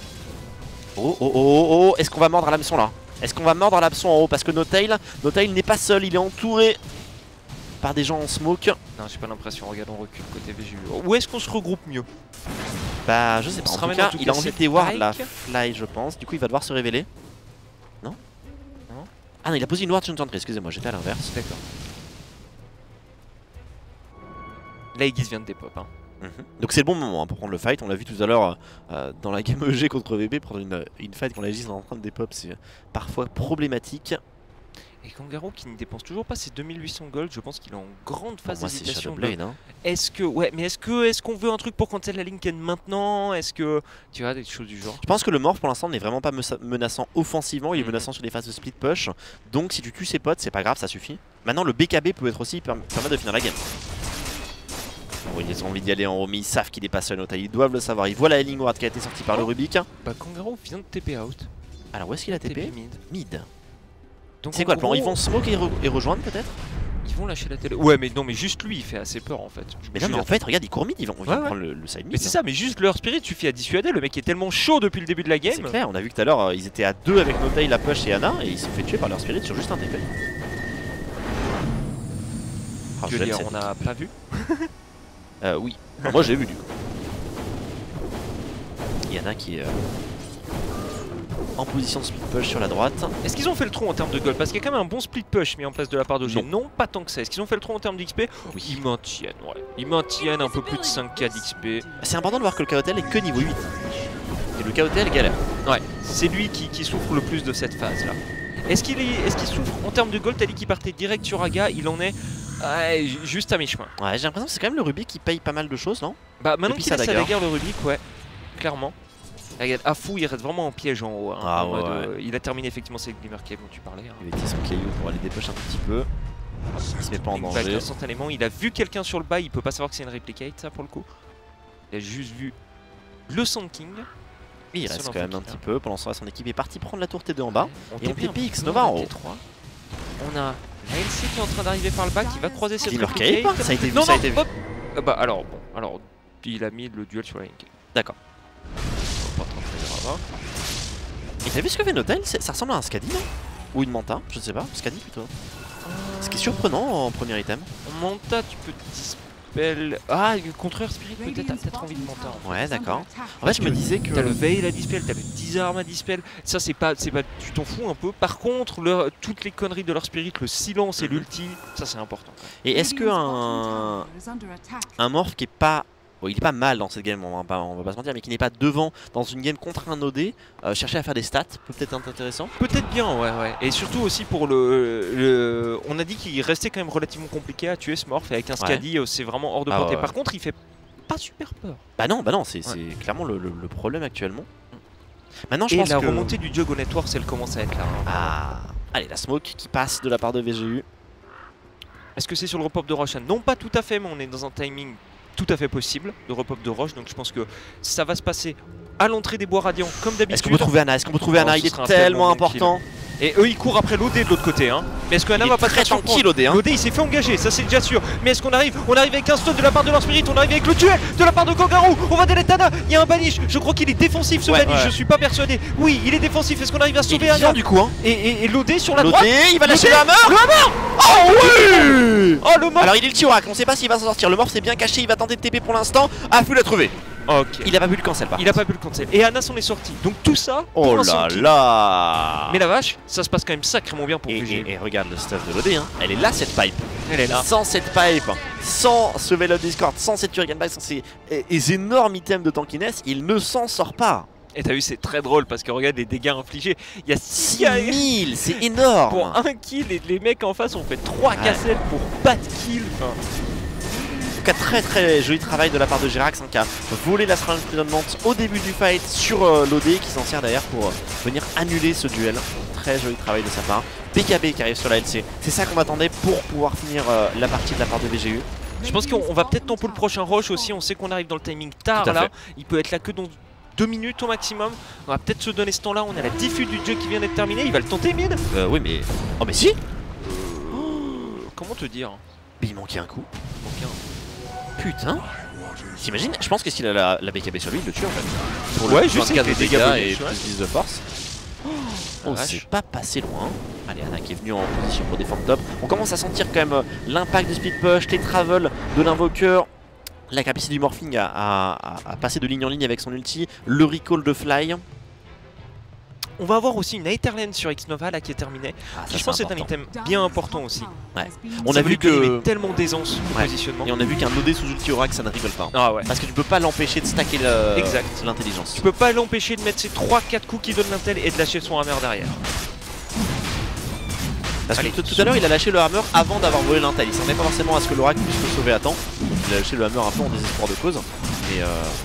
Oh oh oh oh, est-ce qu'on va mordre à l'hameçon là? Est-ce qu'on va mordre à l'hameçon en haut? Parce que No-Tail, No-Tail n'est pas seul, il est entouré par des gens en smoke. Non, j'ai pas l'impression, regarde, on recule côté V G U. Où est-ce qu'on se regroupe mieux? Bah, je sais pas. En tout cas, il a envie de voir la fly, je pense. Du coup, il va devoir se révéler. Non? Non. Ah non, il a posé une ward Enchantress, excusez-moi, j'étais à l'inverse. D'accord. Là, Aegis vient de dépop. Hein. Mm-hmm. Donc c'est le bon moment hein, pour prendre le fight. On l'a vu tout à l'heure euh, dans la game E G contre V B. Prendre une, une fight quand l'Aegis est en train de dépop, c'est parfois problématique. Et Kangaro qui ne dépense toujours pas ses deux mille huit cents gold, je pense qu'il est en grande phase bon, d'hésitation. Hein. Est-ce que, ouais, mais est-ce que, est-ce qu'on veut un truc pour cancel la Linken maintenant? Est-ce que, tu vois, des choses du genre? Je pense que le Morph pour l'instant n'est vraiment pas menaçant offensivement, il est menaçant sur les phases de split push. Donc si tu tues ses potes, c'est pas grave, ça suffit. Maintenant le B K B peut être aussi permettre de finir la game. Bon, ils ont envie d'y aller en haut, mais ils savent qu'il est pas seul. Ils doivent le savoir. Ils voient la Healing Ward qui a été sortie par le Rubik. Bah Kangaro vient de T P out. Alors où est-ce qu'il a T P? T P mid. Mid. C'est quoi le plan? Ils vont smoke et, re et rejoindre peut-être? Ils vont lâcher la télé. Ouais, mais non, mais juste lui il fait assez peur en fait. Je mais non, mais en fait, regarde, ils courent mid, ils vont on ouais, ouais. prendre le, le side mid. Mais c'est ça, mais juste leur spirit suffit à dissuader. Le mec est tellement chaud depuis le début de la game. C'est clair, on a vu que tout à l'heure, ils étaient à deux avec No-Tail, la push et Ana, et ils se sont fait tuer par leur spirit sur juste un T P. Oh, je veux dire, on a pas vu. euh, Oui, enfin, moi j'ai vu du coup. Il y en a qui. Euh... en position de split push sur la droite. Est-ce qu'ils ont fait le trou en termes de gold? Parce qu'il y a quand même un bon split push mis en place de la part de G. Non. non, pas tant que ça. Est-ce qu'ils ont fait le trou en termes d'X P? Oui. Ils maintiennent, ouais. Ils maintiennent un peu plus de cinq K d'X P. C'est important de voir que le K O T L est que niveau huit. Et le K O T L galère. Ouais, c'est lui qui, qui souffre le plus de cette phase là. Est-ce qu'il est, est qu'il souffre en termes de gold? T'as dit qu'il partait direct sur Aga, il en est ouais, juste à mi-chemin. Ouais, j'ai l'impression que c'est quand même le Rubik qui paye pas mal de choses, non? Bah maintenant qu'il a sa dagger, le Rubik, ouais, clairement. Regarde, Afu il reste vraiment en piège en haut. Hein, ah, en ouais, mode, ouais. euh, il a terminé effectivement ses Glimmer Cave dont tu parlais. Hein. Il était son Caillou pour aller dépush un petit peu. Il se met pas en danger. Instantanément, il a vu quelqu'un sur le bas, il peut pas savoir que c'est une replicate ça pour le coup. Il a juste vu le Sand King. Il reste quand même un petit peu. Pendant ce temps, son équipe est partie prendre la tour T deux en bas. On et on T P X Nova en haut. On a la L C qui est en train d'arriver par le bas, qui va croiser cette replicate. Ça a été vu, non, ça non, a été vu. Hop. Ah bah alors, bon, alors, il a mis le duel sur la link. D'accord. Et t'as vu ce que fait Notel? Ça ressemble à un Skadi, non? Ou une Manta, je ne sais pas. Skadi plutôt. Ce qui est surprenant en premier item. En Manta, tu peux dispel. Ah, contre Earth Spirit, peut-être t'as peut-être envie de Manta. En fait. Ouais, d'accord. En fait, je me disais que. T'as le Veil à dispel, t'as le Disarm à dispel. Ça, c'est pas, c'est pas. Tu t'en fous un peu. Par contre, le, toutes les conneries de leur Spirit, le silence et l'ulti, ça c'est important. Et est-ce que un. Un morph qui est pas. Bon, il est pas mal dans cette game, on va pas, on va pas se mentir, mais qui n'est pas devant dans une game contre un O D, euh, chercher à faire des stats peut peut-être être intéressant. Peut-être bien, ouais, ouais. Et surtout aussi pour le, le... on a dit qu'il restait quand même relativement compliqué à tuer ce morph, et avec un Skadi, ouais. C'est vraiment hors de portée. Ah, ouais. Par contre, il fait pas super peur. Bah non, bah non, c'est ouais. clairement le, le, le problème actuellement. Maintenant, je et pense la que... remontée du Jug au network, elle commence à être là. Hein. Ah, allez, la smoke qui passe de la part de V G U. Est-ce que c'est sur le repop de Roshan? Non, pas tout à fait, mais on est dans un timing tout à fait possible de repop de Roche, donc je pense que ça va se passer à l'entrée des bois radiants comme d'habitude. Est-ce qu'on peut trouver Ana? Est-ce qu'on peut trouver Ana? Il est tellement important. Et eux ils courent après l'O D de l'autre côté hein. Mais est-ce que Ana va pas très tranquille l'O D hein. L'O D il s'est fait engager, ça c'est déjà sûr. Mais est-ce qu'on arrive? On arrive avec un stun de la part de leur Spirit, on arrive avec le duel de la part de Kangaroo. On va delete Ana, il y a un banish. Je crois qu'il est défensif ce ouais, banish, ouais. Je suis pas persuadé. Oui il est défensif, est-ce qu'on arrive à sauver Ana du coup hein. Et, et, et l'O D sur la droite. Il va lâcher le hammer. Le hammer. Oh oui. Oh le morph. Alors il est le Tiorak, on sait pas s'il va s'en sortir. Le morph c'est bien caché, il va tenter de T P pour l'instant. Afu l'a trouvé. Okay. Il a pas pu le cancel par Il a pas pu le cancel. Et Ana s'en est sorti. Donc tout ça. Oh là là. Mais la vache, ça se passe quand même sacrément bien pour et, V G. Et, et regarde le stuff de l'O D. Hein. Elle est là cette pipe. Elle est là. Sans cette pipe, sans ce Veil of Discord, sans cette Turrican Bag, sans ces, ces énormes items de tankiness, il ne s'en sort pas. Et t'as vu, c'est très drôle parce que regarde les dégâts infligés. Il y a six mille, c'est énorme. Pour un kill et les mecs en face ont fait trois ouais. cassettes pour pas de kill. Enfin, en tout cas, très très joli travail de la part de Jerax hein, qui a volé la Strange Emprisonment au début du fight sur euh, l'O D qui s'en sert derrière pour euh, venir annuler ce duel. Très joli travail de sa part. B K B qui arrive sur la L C. C'est ça qu'on attendait pour pouvoir finir euh, la partie de la part de V G U. Je pense qu'on va peut-être tempo le prochain rush aussi. On sait qu'on arrive dans le timing tard là. Fait. Il peut être là que dans deux minutes au maximum. On va peut-être se donner ce temps là. On a la diffuse du jeu qui vient d'être terminée. Il va le tenter mid. Euh, oui mais... Oh mais si euh... Comment te dire? Mais il manquait un coup. Il manquait un... Putain. T'imagines? Je pense que s'il a la, la B K B sur lui, il le tue en fait. Pour ouais, le je sais que les dégâts et plus dix de force. Oh, oh c'est pas passé loin. Allez, Ana qui est venu en position pour défendre top. On commence à sentir quand même l'impact du speed push, les travels de l'invoqueur, la capacité du morphing à, à, à, à passer de ligne en ligne avec son ulti, le recall de Fly. On va avoir aussi une Aetherland sur X-Nova là qui est terminée. Ah, ça, je pense que c'est un item bien important aussi. Ouais. On a vu que il y avait tellement d'aisance au ouais. positionnement. Et on a vu qu'un O D sous ulti aura que ça ne rigole pas. Ah ouais. Parce que tu peux pas l'empêcher de stacker l'intelligence. Tu peux pas l'empêcher de mettre ses trois quatre coups qui donnent l'intel et de lâcher son hammer derrière. Parce Allez, que tout à l'heure il a lâché le hammer avant d'avoir volé l'intel. Il s'en est pas forcément à ce que l'oracle puisse le sauver à temps. Donc il a lâché le hammer un peu en désespoir de cause. Mais euh...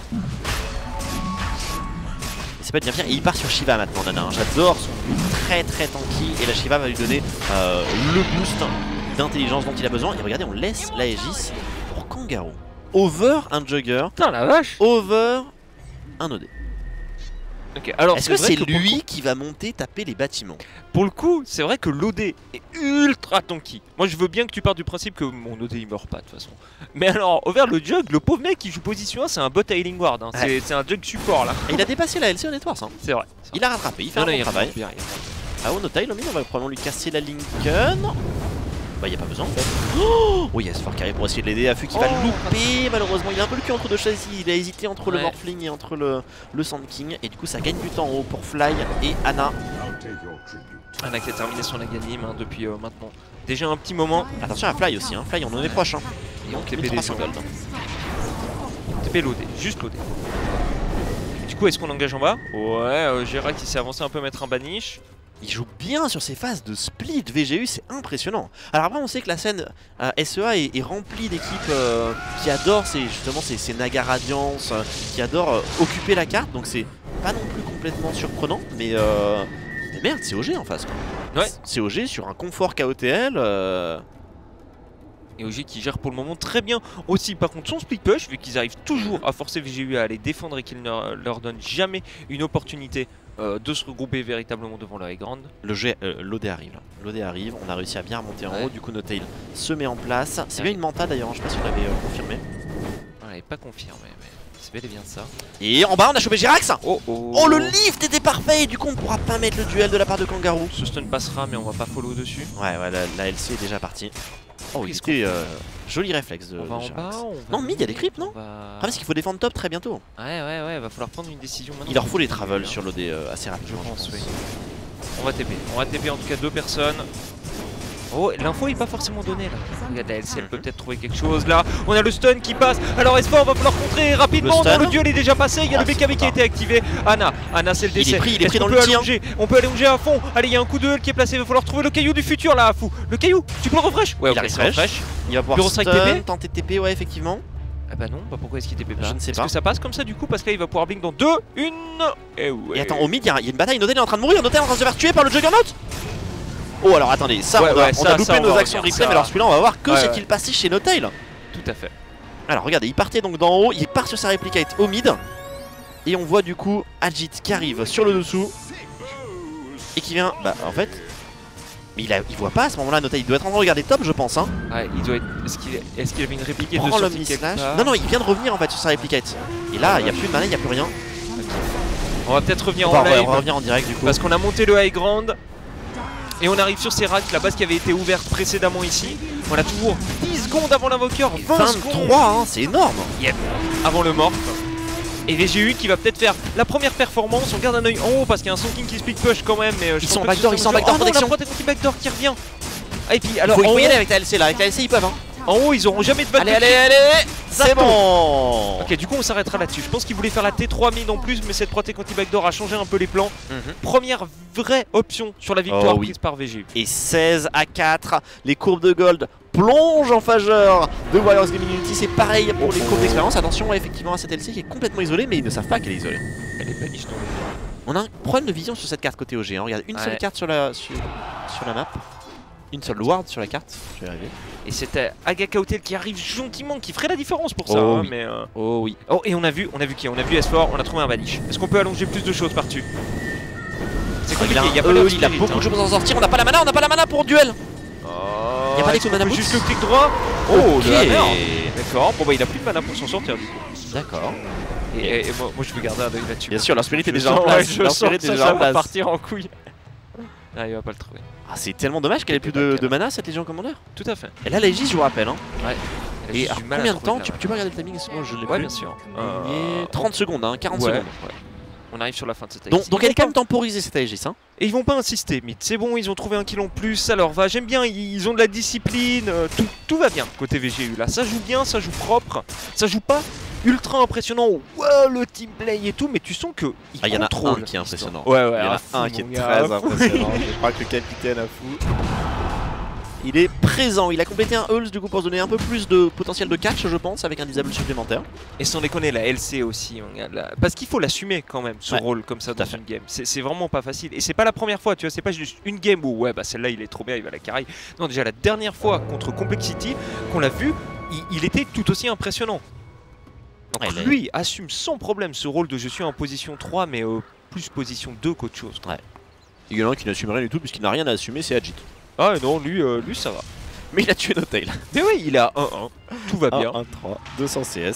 c'est pas de bien faire. Et il part sur Shiva maintenant, Nana. J'adore son build très très tanky. Et la Shiva va lui donner euh, le boost d'intelligence dont il a besoin. Et regardez, on laisse la Aegis pour Kangaroo. Over un Jugger. Putain la vache. Over un O D. Okay, alors est-ce que c'est lui qui va monter taper les bâtiments? Pour le coup, c'est vrai que l'O D est ultra tanky. Moi je veux bien que tu partes du principe que mon O D il meurt pas de toute façon. Mais alors, Over le Jug, le pauvre mec qui joue position un, c'est un bot à Healing Ward. Hein. Ouais. C'est un Jug support là. Et il a dépassé la L C honnêtement. Hein. C'est vrai. Il a rattrapé, il fait non, un non, bon travail. Bien, ah, oh, Notail, il va probablement lui casser la Lincoln. Bah y a pas besoin en fait. Oh oui, S four qui arrive pour essayer de l'aider. Afu qui oh, va le louper malheureusement. Il a un peu le cul entre deux chaises. Il a hésité entre ouais. le Morphling et entre le, le Sand King. Et du coup ça gagne du temps en haut pour Fly et Ana. Ana qui a terminé son Aganim hein, depuis euh, maintenant. Déjà un petit moment. Attention à Fly aussi, hein. Fly on en est proche. Hein. Et on T P des gold. T P loadé, juste loadé. Du coup est-ce qu'on engage en bas? Ouais, euh, Gera qui s'est avancé un peu mettre un banish. Il joue bien sur ces phases de split V G U, c'est impressionnant. Alors après on sait que la scène euh, S E A est, est remplie d'équipes euh, qui adorent ces, justement ces, ces Naga Radiance, euh, qui adorent euh, occuper la carte, donc c'est pas non plus complètement surprenant, mais, euh, mais merde c'est O G en face quoi. Ouais. C'est O G sur un confort K O T L. Euh... Et O G qui gère pour le moment très bien aussi par contre son split push, vu qu'ils arrivent toujours à forcer V G U à aller défendre et qu'ils ne leur donnent jamais une opportunité Euh, de se regrouper véritablement devant la high ground. Le G, euh, l'O D arrive, l'O D arrive, on a réussi à bien remonter en ouais. haut, du coup Notail se met en place. C'est bien une manta d'ailleurs, je sais pas si vous l'avez euh, confirmé. Ouais, pas confirmé, mais c'est bel et bien ça. Et en bas on a chopé Jirax. Oh, oh. oh le lift était parfait et du coup on ne pourra pas mettre le duel de la part de Kangaroo. Ce stun passera mais on va pas follow dessus. Ouais, ouais la, la L C est déjà partie. Oh il était euh, joli réflexe de, on va de en bas, on va non mid il y a des creeps non va... Le problème c'est qu'il faut défendre top très bientôt. Ouais ouais ouais va falloir prendre une décision maintenant. Il leur faut les travels sur l'O D euh, assez rapidement je pense, je pense. Oui. On va T P, on va T P en tout cas deux personnes. Oh l'info est pas forcément donnée là. Regarde la L C elle peut peut-être trouver quelque chose là. On a le stun qui passe. Alors S four va falloir contrer rapidement. Le, non, le duel est déjà passé. Il y a ah, le B K B qui a été activé. Ana, Ana c'est le décès. Il est pris, il est pris dans le tir. On peut aller allonger à fond. Allez il y a un coup de heal qui est placé. Il va falloir trouver le caillou du futur là fou. Le caillou, tu peux le refresh? Ouais il okay, a refresh. Il va pouvoir stun, T P. Tenter de T P ouais effectivement. Ah bah non, bah pourquoi est-ce qu'il T P pas? Je ne sais pas. Est-ce que ça passe comme ça du coup? Parce que là il va pouvoir blink dans deux, une. Et ouais. Et attends au mid il y, y a une bataille. Notail est en train de mourir. Notail est en train de se faire tuer par le Juggernaut. Oh alors attendez, ça ouais, on, a, ouais, on ça, a loupé ça, nos on actions replay, mais alors celui-là on va voir que ouais, s'est-il ouais. passé chez Notail. Tout à fait. Alors regardez, il partait donc d'en haut, il part sur sa réplicate au mid. Et on voit du coup Ajit qui arrive sur le dessous. Et qui vient, bah en fait, mais il, a, il voit pas à ce moment-là Notail, il doit être en train de regarder top je pense hein. Ouais, il doit être, est-ce qu'il est qu avait une réplicate de l'omni slash. Non non, il vient de revenir en fait sur sa réplicate. Et là, il n'y a plus de mana, il n'y a plus rien. Okay. On va peut-être revenir on en va, live. On va revenir en direct du coup. Parce qu'on a monté le high ground. Et on arrive sur Serac, la base qui avait été ouverte précédemment ici. On a toujours dix secondes avant l'invoqueur, vingt secondes. Hein, c'est énorme. Yep. Avant le morph. Et V G U qui va peut-être faire la première performance. On garde un œil en haut parce qu'il y a un Sand King qui split push quand même. Mais euh, ils sont en backdoor, ils sont en backdoor protection. La protection backdoor qui revient. Ah, et puis alors, il faut, il faut y aller avec la L C là, avec la L C ils peuvent hein. En haut ils auront jamais de backdoor. Allez allez allez, c'est bon. Ok du coup on s'arrêtera là-dessus. Je pense qu'il voulait faire la T trois mid en plus, mais cette protection anti-backdoor a changé un peu les plans. Mm-hmm. Première vraie option sur la victoire oh, oui. prise par V G U. Et seize à quatre, les courbes de gold plongent en faveur de Warriors Gaming Unity. C'est pareil pour les courbes d'expérience. Attention effectivement à cette L C qui est complètement isolée, mais ils ne savent pas qu'elle est isolée. Elle est banish tombée. On a un problème de vision sur cette carte côté O G hein. Regarde, une ouais. seule carte sur la, sur, sur la map. Une seule ward sur la carte, je vais arriver. Et c'était Aga K O T L qui arrive gentiment, qui ferait la différence pour ça. Oh, hein, oui. mais euh... oh oui. Oh et on a vu, on a vu qui? On a vu S four, on a trouvé un banish. Est-ce qu'on peut allonger plus de choses par-dessus? C'est compliqué, il y a, pas euh, il a beaucoup hein. de choses à en sortir. On n'a pas la mana, on n'a pas la mana pour duel. Oh, il n'y a pas des mana juste le clic droit. Oh okay. Le hammer. D'accord, bon bah il a plus de mana pour s'en sortir du coup. D'accord. Et, et, et moi, moi je vais garder un œil là-dessus. Bien sûr, leur spirit est déjà en place. Je sens que ça va partir en couille. Ah, il va pas le trouver. Ah, c'est tellement dommage qu'elle ait plus de, de mana cette Légion Commandeur. Tout à fait. Et là, la Aegis, je vous rappelle. Hein. Ouais. Et alors, combien de temps tu, tu peux regarder le timing? Moi, je l'ai ouais, bien sûr. Euh... trente secondes, hein, quarante ouais. secondes. Ouais. On arrive sur la fin de cette Aegis. Donc, donc elle est quand même temporisée cette Aegis. Hein. Et ils vont pas insister, Myth. C'est bon, ils ont trouvé un kill en plus, ça leur va. J'aime bien, ils ont de la discipline. Euh, tout, tout va bien côté V G U là. Ça joue bien, ça joue propre. Ça joue pas ultra impressionnant, wow, le team play et tout, mais tu sens que il ah, y en a un qui est impressionnant. Ouais, ouais, il y en a fou, un qui est gars, très impressionnant. Je crois que le capitaine a fou. Il est présent, il a complété un Hulz du coup pour se donner un peu plus de potentiel de catch je pense avec un disable supplémentaire. Et sans déconner la L C aussi, la... parce qu'il faut l'assumer quand même ce ouais, rôle comme ça dans une game. C'est vraiment pas facile et c'est pas la première fois, tu vois, c'est pas juste une game où ouais bah celle-là il est trop bien, il va la carry. Non déjà la dernière fois contre Complexity qu'on l'a vu, il, il était tout aussi impressionnant. Donc ouais, lui est... assume sans problème ce rôle de je suis en position trois mais euh, plus position deux qu'autre chose. Ouais. Il y en a un qui n'assume rien du tout puisqu'il n'a rien à assumer, c'est Ajit. Ah non, lui, euh, lui ça va. Mais il a tué Notail. Mais oui, il a un un, tout va bien. un un trois, deux cents C S.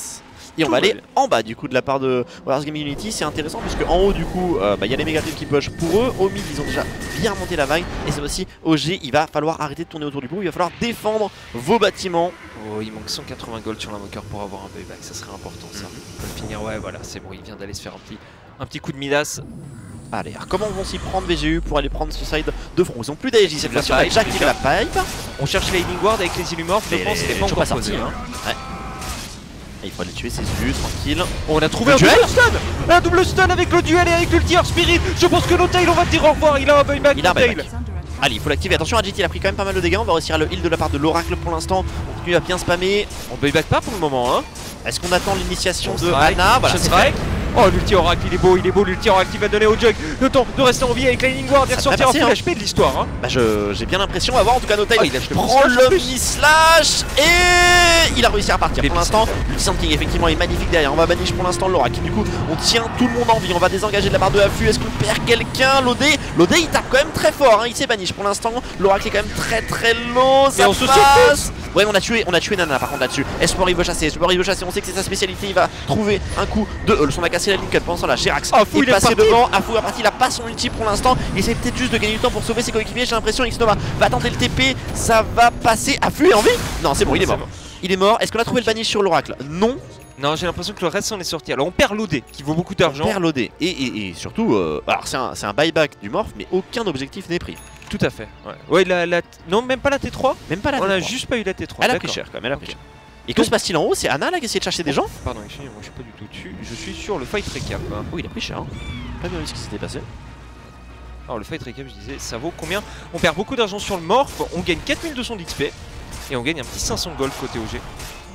Et on Tout va aller bien. en bas du coup de la part de Warriors Gaming Unity. C'est intéressant puisque en haut du coup il euh, bah, y a les Megatribes qui push pour eux. Au mid ils ont déjà bien remonté la vague. Et c'est aussi O G, il va falloir arrêter de tourner autour du pot. Il va falloir défendre vos bâtiments. Oh, il manque cent quatre-vingts gold sur l'invoqueur pour avoir un buyback, ça serait important ça. On peut le finir, ouais voilà, c'est bon, il vient d'aller se faire un petit, un petit coup de Midas. Allez, alors comment vont s'y prendre V G U pour aller prendre ce side de front? Ils ont plus d'A J cette La fois-ci, on a pipe, déjà activé la pipe. On cherche les Healing Ward avec les Illumorph, je Mais pense les- qu'il est pas toujours encore pas posé. sorti, Hein. Ouais. Et il faut aller tuer ses yeux, tranquille. On a trouvé Le un duel double stun. Un double stun avec le duel et avec l'ulti Earth Spirit. Je pense que Notail, on va te dire au revoir, il a un buyback. Il a un Notail. buyback. Allez, il faut l'activer. Attention, Agit, il a pris quand même pas mal de dégâts. On va réussir à le heal de la part de l'Oracle pour l'instant. On continue à bien spammer. On buyback pas pour le moment. Hein. Est-ce qu'on attend l'initiation de Strike, Ana? Voilà, Shot c'est strike. fait. Oh l'ulti Oracle, il est beau, il est beau, l'ulti Oracle qui va donner au Jug le temps de rester en vie avec Lightning Ward et Ça ressortir un devrait full passer, H P de l'histoire. Hein. Bah, je- j'ai bien l'impression. On va voir en tout cas Notail. Oh, il a acheté le prend slash en le plus. mi-slash et il a réussi à repartir. Les Pour l'instant, le Sand King effectivement est magnifique derrière. On va banish pour l'instant l'Oracle. Du coup, on tient tout le monde en vie. On va désengager de la barre de affût. Est-ce qu'on perd quelqu'un? Lodé, Lodé il tape quand même très fort. Hein. Il s'est banish pour l'instant. L'Oracle est quand même très très low. Ça on se passe. Ouais, on a tué, on a tué Nana par contre là-dessus. Espoir il veut chasser, Espoir il veut chasser. On sait que c'est sa spécialité. Il va trouver un coup de Hull. On a cassé la Lincoln pendant ce temps là. Jerax Ah, fou, est il est passé parti. devant. Afou est parti. Il a pas son ulti pour l'instant. Il essaie peut-être juste de gagner du temps pour sauver ses coéquipiers. J'ai l'impression Xnova va tenter le T P. Ça va passer. Afou est en vie? Non, c'est bon, il est C'est mort. bon. Il est mort. Est-ce qu'on a trouvé le banish sur l'Oracle? Non. Non, j'ai l'impression que le reste s'en est sorti. Alors on perd l'O D qui vaut beaucoup On d'argent. perd l'O D. Et, et, et surtout, euh, alors c'est un, c'est un buyback du morph, mais aucun objectif n'est pris. Tout à fait. Ouais, ouais la, la... non, même pas la T trois. Même pas la On a T trois. juste pas eu la T trois. Elle a pris D'accord. cher quand même. Elle a pris Ok. cher. Et que se passe-t-il en haut? C'est Ana là qui essaie de chercher des gens? Pardon, excusez-moi, je suis pas du tout dessus. Je suis sur le fight recap. Hein. Oui, il a pris cher. Hein. Pas bien vu ce qui s'était passé. Alors le fight recap, je disais, ça vaut combien? On perd beaucoup d'argent sur le morph, on gagne quatre mille deux cents d'X P et on gagne un petit cinq cents gold côté O G.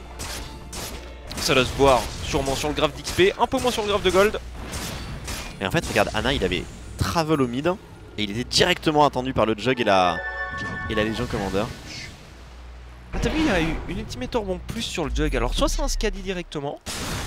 Ça doit se voir sûrement sur le graphe d'X P, un peu moins sur le graphe de gold. Et en fait, regarde, Ana il avait travel au mid et il était directement attendu par le Jug et la, et la Légion Commander. Ah t'as vu, il y a eu une Ultimate Orb en plus sur le Jug. Alors soit c'est un Skadi directement,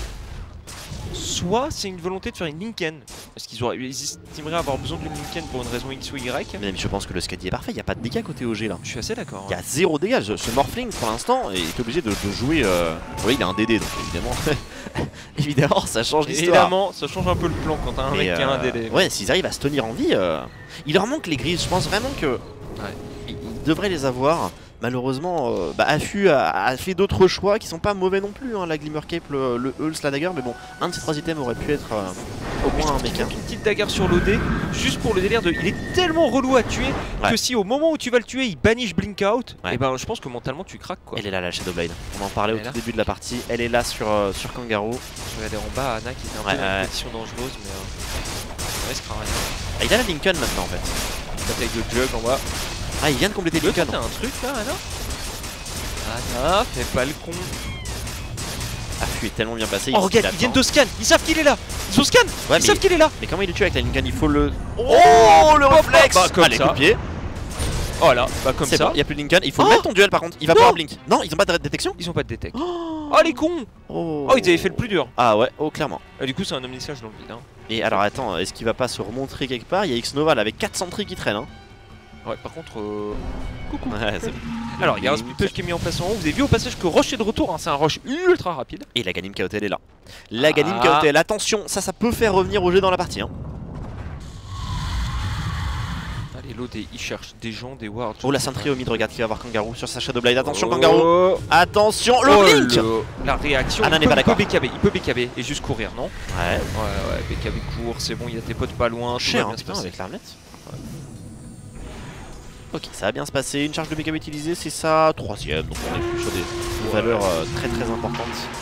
soit c'est une volonté de faire une Linken. Parce qu'ils auraient, ils estimeraient avoir besoin d'une Linken pour une raison X ou Y. Mais je pense que le Skadi est parfait, il n'y a pas de dégâts côté O G là. Je suis assez d'accord. Il y a zéro dégâts, ce ce Morphling pour l'instant est obligé de, de jouer. Euh... Oui, il a un D D donc évidemment. évidemment, ça change l'histoire. Évidemment, ça change un peu le plan quand t'as un Mais, mec qui a un euh, D D. Ouais, s'ils arrivent à se tenir en vie, euh, il leur manque les grises. Je pense vraiment que Ouais. ils ils devraient les avoir. Malheureusement, euh, bah, Affu a, a fait d'autres choix qui sont pas mauvais non plus. Hein, la Glimmer Cape, le, le Hulse, la Dagger, mais bon, un de ces trois items aurait pu être euh, au Mais je moins un trouve qu'il méca. manque une petite dagger sur l'O D, juste pour le délire de. Il est tellement relou à tuer Ouais. que si au moment où tu vas le tuer, il banish Blink Out, Ouais. et ben je pense que mentalement tu craques quoi. Elle est là, la Shadowblade. On en parlait Elle au est tout là. début de la partie. Elle est là sur, euh, sur Kangaroo. Je regardais en bas Ana qui était un Ouais, peu dans ouais. une position dangereuse, mais euh, ça risquera rien. Ah, il a la Lincoln maintenant en fait. Bataille de Jug en bas. Ah, il vient de compléter Tu veux Lincoln. tenter un truc là, Ana Ana, fais pas le con. Affu est tellement bien passé. Oh regarde, ils viennent de scan, ils savent qu'il est là. Ils ont scan, Ouais, ils mais- savent qu'il est là. Mais comment il le tue avec la Lincoln? Il faut le. Oh, le réflexe bah, comme Allez, ça. coup de pied. Voilà, bah comme C'est ça. bon, il n'y a plus de Lincoln. Il faut le Oh mettre ton duel par contre. Il va Non. pouvoir blink. Non, ils ont pas de détection. Ils ont pas de détect. Oh, Oh les cons. oh. Oh ils avaient fait le plus dur. Ah ouais, oh clairement. Et du coup c'est un omnisage dans le vide. Hein. Et alors attends, est-ce qu'il va pas se remontrer quelque part? Il y a Xnova là avec quatre centris qui traînent. Hein. Ouais, par contre, euh... coucou. Ouais, c'est bon. Alors, il y a un split push qui est mis en place en haut. Vous avez vu au passage que Roche est de retour. Hein. C'est un Roche ultra rapide. Et la Ganim K O T L est là. La Ganim Ah. K O T L, attention, ça, ça peut faire revenir au jeu dans la partie. Hein. Allez, l'O D, il cherche des gens, des wards. Oh, la Sentry au mid, regarde qui va avoir Kangaroo sur sa Shadowblade. Attention, Oh. Kangaroo. Attention, le Oh, blink. le- La réaction. Ana il n'est peut, pas il peut d'accord. B K B, il peut B K B et juste courir, non? Ouais, Ouais, ouais, B K B court, c'est bon, il y a tes potes pas loin. tout cher va hein, bien se putain, passer. avec l'armlette. Ok, ça va bien se passer. Une charge de B K B utilisée, c'est sa troisième. Donc on est plus sur des des valeurs euh, très très importantes.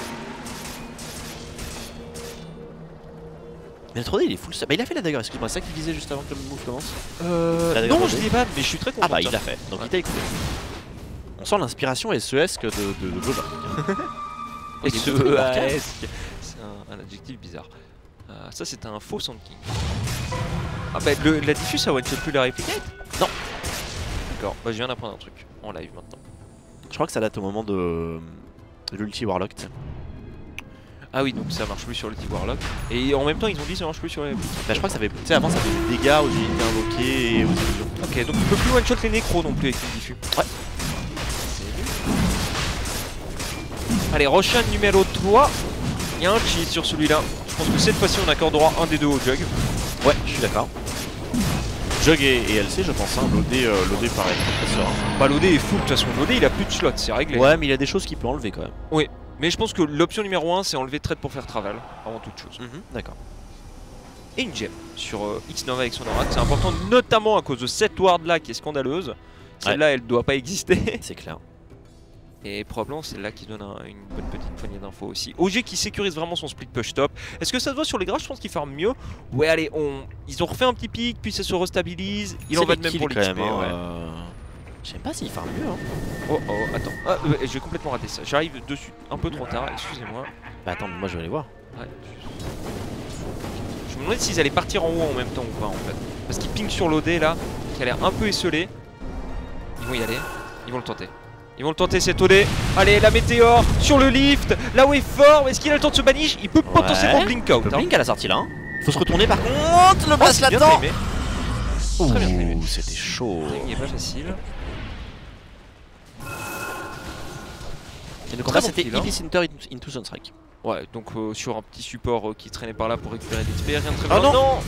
Mais le trois D il est full. Bah, il a fait la dagger, excuse-moi, c'est ça qu'il disait juste avant que le move commence. Euh, La non, dagger je l'ai pas, mais je suis très content. Ah bah il ça. l'a fait, donc Ouais. il t'a écouté. On sent l'inspiration S E S que de, de, de Goba. Et Il est ce très E A marquable. S, c'est un, un adjectif bizarre. Euh, ça, c'était un faux Sand King. Ah bah, le, la diffuse, ça one-shot plus la replicate? Non. D'accord, bah, je viens d'apprendre un truc en live maintenant. Je crois que ça date au moment de, de l'ulti Warlock. t'sais. Ah oui, donc ça marche plus sur le T-Warlock. Et en même temps, ils ont dit ça marche plus sur les. Bah, je crois que ça fait. Tu sais, avant ça faisait des dégâts aux unités invoquées et aux illusions. Ok, donc tu peux plus one-shot les nécros non plus avec une diffus. Ouais. C'est nul. Allez, Roshan numéro trois. Il y a un cheat sur celui-là. Je pense que cette fois-ci on accordera un des deux au Jug. Ouais, je suis d'accord. Jug et, et L C, je pense. Hein. L'O D, euh, l'O D pareil. Bah l'O D est full de toute façon. L'O D il a plus de slots, c'est réglé. Ouais, mais il y a des choses qu'il peut enlever quand même. Oui, mais je pense que l'option numéro un c'est enlever trade pour faire travel avant toute chose. Mm-hmm, d'accord. Et une gemme sur euh, X-Nova avec son aura. C'est important notamment à cause de cette ward là qui est scandaleuse. Celle-là ouais. elle doit pas exister. C'est clair. Et probablement c'est là qui donne un, une bonne petite poignée d'infos aussi. O G qui sécurise vraiment son split push top. Est-ce que ça se voit sur les graphes? Je pense qu'il farme mieux. Ouais allez, on... ils ont refait un petit pic, puis ça se restabilise. Il en va de même pour l'X P. Hein, ouais. euh... Je sais pas s'il farme mieux. Hein. Oh oh, attends. Ah, euh, j'ai complètement raté ça. J'arrive dessus un peu trop tard, excusez-moi. Bah attends, moi je vais aller voir. Ouais. Je me demandais s'ils allaient partir en haut en même temps ou pas en fait. Parce qu'ils pingent sur l'O D là, qui a l'air un peu esselé. Ils vont y aller, ils vont le tenter. Ils vont le tenter cet O D. Allez, la météore sur le lift. Là où est fort. Est-ce qu'il a le temps de se banish? Il peut ouais. potentiellement blink out. Il peut blink à la sortie là. Hein. Faut se retourner par contre. Le blast oh, là-dedans. Très bien timé. C'était chaud. Il n'est pas facile. Et donc là c'était Epicenter into Sunstrike. Ouais, donc euh, sur un petit support euh, qui traînait par là pour récupérer des X P. Rien de très bien. Oh non, non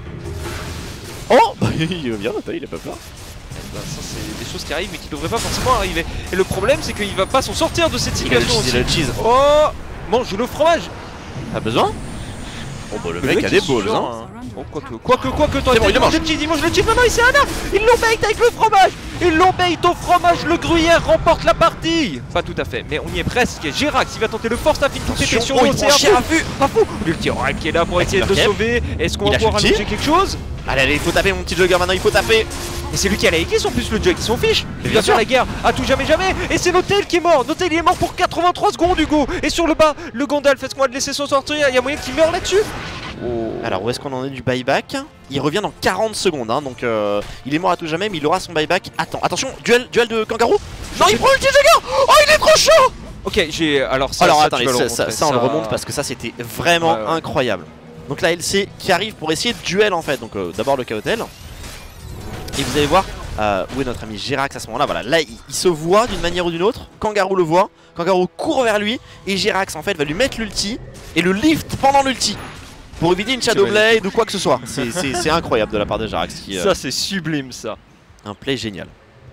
Oh bah il va bien, il a pas peur. Bah, ça c'est des choses qui arrivent mais qui devraient pas forcément arriver. Et le problème c'est qu'il va pas s'en sortir de cette situation aussi. Il a le cheese. Oh, mange le fromage. Pas besoin. Oh bah le, le mec, mec a des balls hein. Oh quoique, quoique, quoique, toi bon, il mange le cheese, il mange le cheese. Non non, il s'est un arbre. Ils l'ont bait avec le fromage. Ils l'ont bait au fromage. Le gruyère remporte la partie. Pas tout à fait, mais on y est presque. Jerax il va tenter le force à fin tout était sur l'eau. C'est un fou. Pas fou. L'ulti qui est là pour essayer de le sauver. Est-ce qu'on va pouvoir rallonger quelque chose? Allez allez, il faut taper mon petit jugger maintenant, il faut taper. Et c'est lui qui a la X en plus, le Jug, ils s'en fiche. Et bien sûr la guerre à tout jamais jamais. Et c'est Notel qui est mort. Notel il est mort pour quatre-vingt-trois secondes Hugo. Et sur le bas, le Gandalf, est-ce qu'on va le laisser s'en sortir? Il y a moyen qu'il meure là-dessus. Oh. Alors où est-ce qu'on en est du buyback? Il revient dans quarante secondes hein, donc euh, il est mort à tout jamais mais il aura son buyback. Attends, attention, duel, duel de kangaroo. Non il prend le petit jugger. Oh il est trop chaud. Ok j'ai... Alors ça, alors, ça, attendez, ça, ça, ça on ça... le remonte parce que ça c'était vraiment ouais, ouais. incroyable. Donc là L C qui arrive pour essayer de duel en fait. Donc euh, d'abord le K-Hotel. Et vous allez voir euh, où est notre ami Jerax à ce moment là. Voilà, là il, il se voit d'une manière ou d'une autre. Kangaroo le voit, Kangaroo court vers lui. Et Jerax en fait va lui mettre l'ulti. Et le lift pendant l'ulti pour éviter une Shadow Blade ou quoi que ce soit. C'est incroyable de la part de Jerax qui, euh... Ça c'est sublime ça. Un play génial.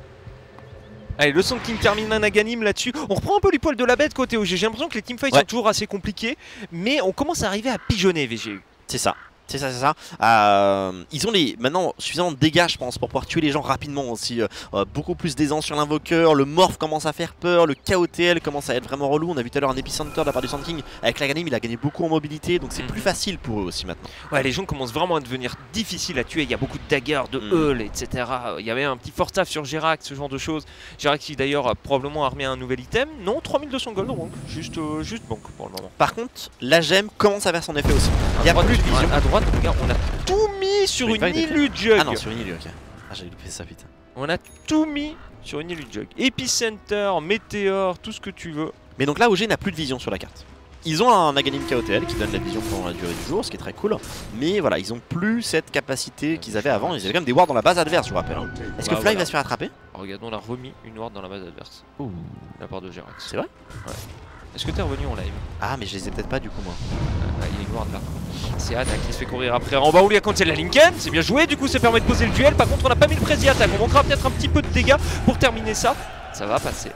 Allez, le Sand King termine un Naganim là-dessus. On reprend un peu les poils de la bête côté O G. J'ai l'impression que les teamfights ouais. sont toujours assez compliqués. Mais on commence à arriver à pigeonner V G U. C'est ça. C'est ça, c'est ça. Euh, ils ont les maintenant suffisamment de dégâts, je pense, pour pouvoir tuer les gens rapidement aussi. Euh, beaucoup plus d'aisance sur l'invoqueur. Le morph commence à faire peur. Le K O T L commence à être vraiment relou. On a vu tout à l'heure un Epicenter de la part du Sand King. Avec la Ganim, il a gagné beaucoup en mobilité. Donc c'est mmh. plus facile pour eux aussi maintenant. Ouais, les gens commencent vraiment à devenir difficiles à tuer. Il y a beaucoup de daggers, de mmh. Hull, et cetera. Il y avait un petit force staff sur Jerax, ce genre de choses. Jerax qui d'ailleurs a probablement armé un nouvel item. Non, trois mille deux cents gold donc. Juste, euh, juste banque pour le moment. Par contre, la gemme commence à faire son effet aussi. Il y a plus de vision. À droite, regarde, on a tout mis sur une Illu Jug. Ah non, sur une Illu, ok. Ah, j'avais loupé ça, putain. On a tout mis sur une Illu Jug. Epicenter, Météore, tout ce que tu veux. Mais donc là, O G n'a plus de vision sur la carte. Ils ont un Naganim K O T L qui donne la vision pendant la durée du jour, ce qui est très cool. Mais voilà, ils ont plus cette capacité qu'ils avaient avant. Ils avaient quand même des wards dans la base adverse, je vous rappelle. Hein. Est-ce bah, que Fly voilà. va se faire attraper? Regardons, on a remis une ward dans la base adverse. Ouh. De la part de Jerax. C'est vrai? Ouais. Est-ce que t'es revenu en live? Ah mais je les ai peut-être pas du coup moi. Ah, il y a une ward là. C'est Anna qui se fait courir après Rambaouli quand c'est la Lincoln. C'est bien joué, du coup ça permet de poser le duel. Par contre on n'a pas mis le prési attaque. On manquera peut-être un petit peu de dégâts pour terminer ça. Ça va passer.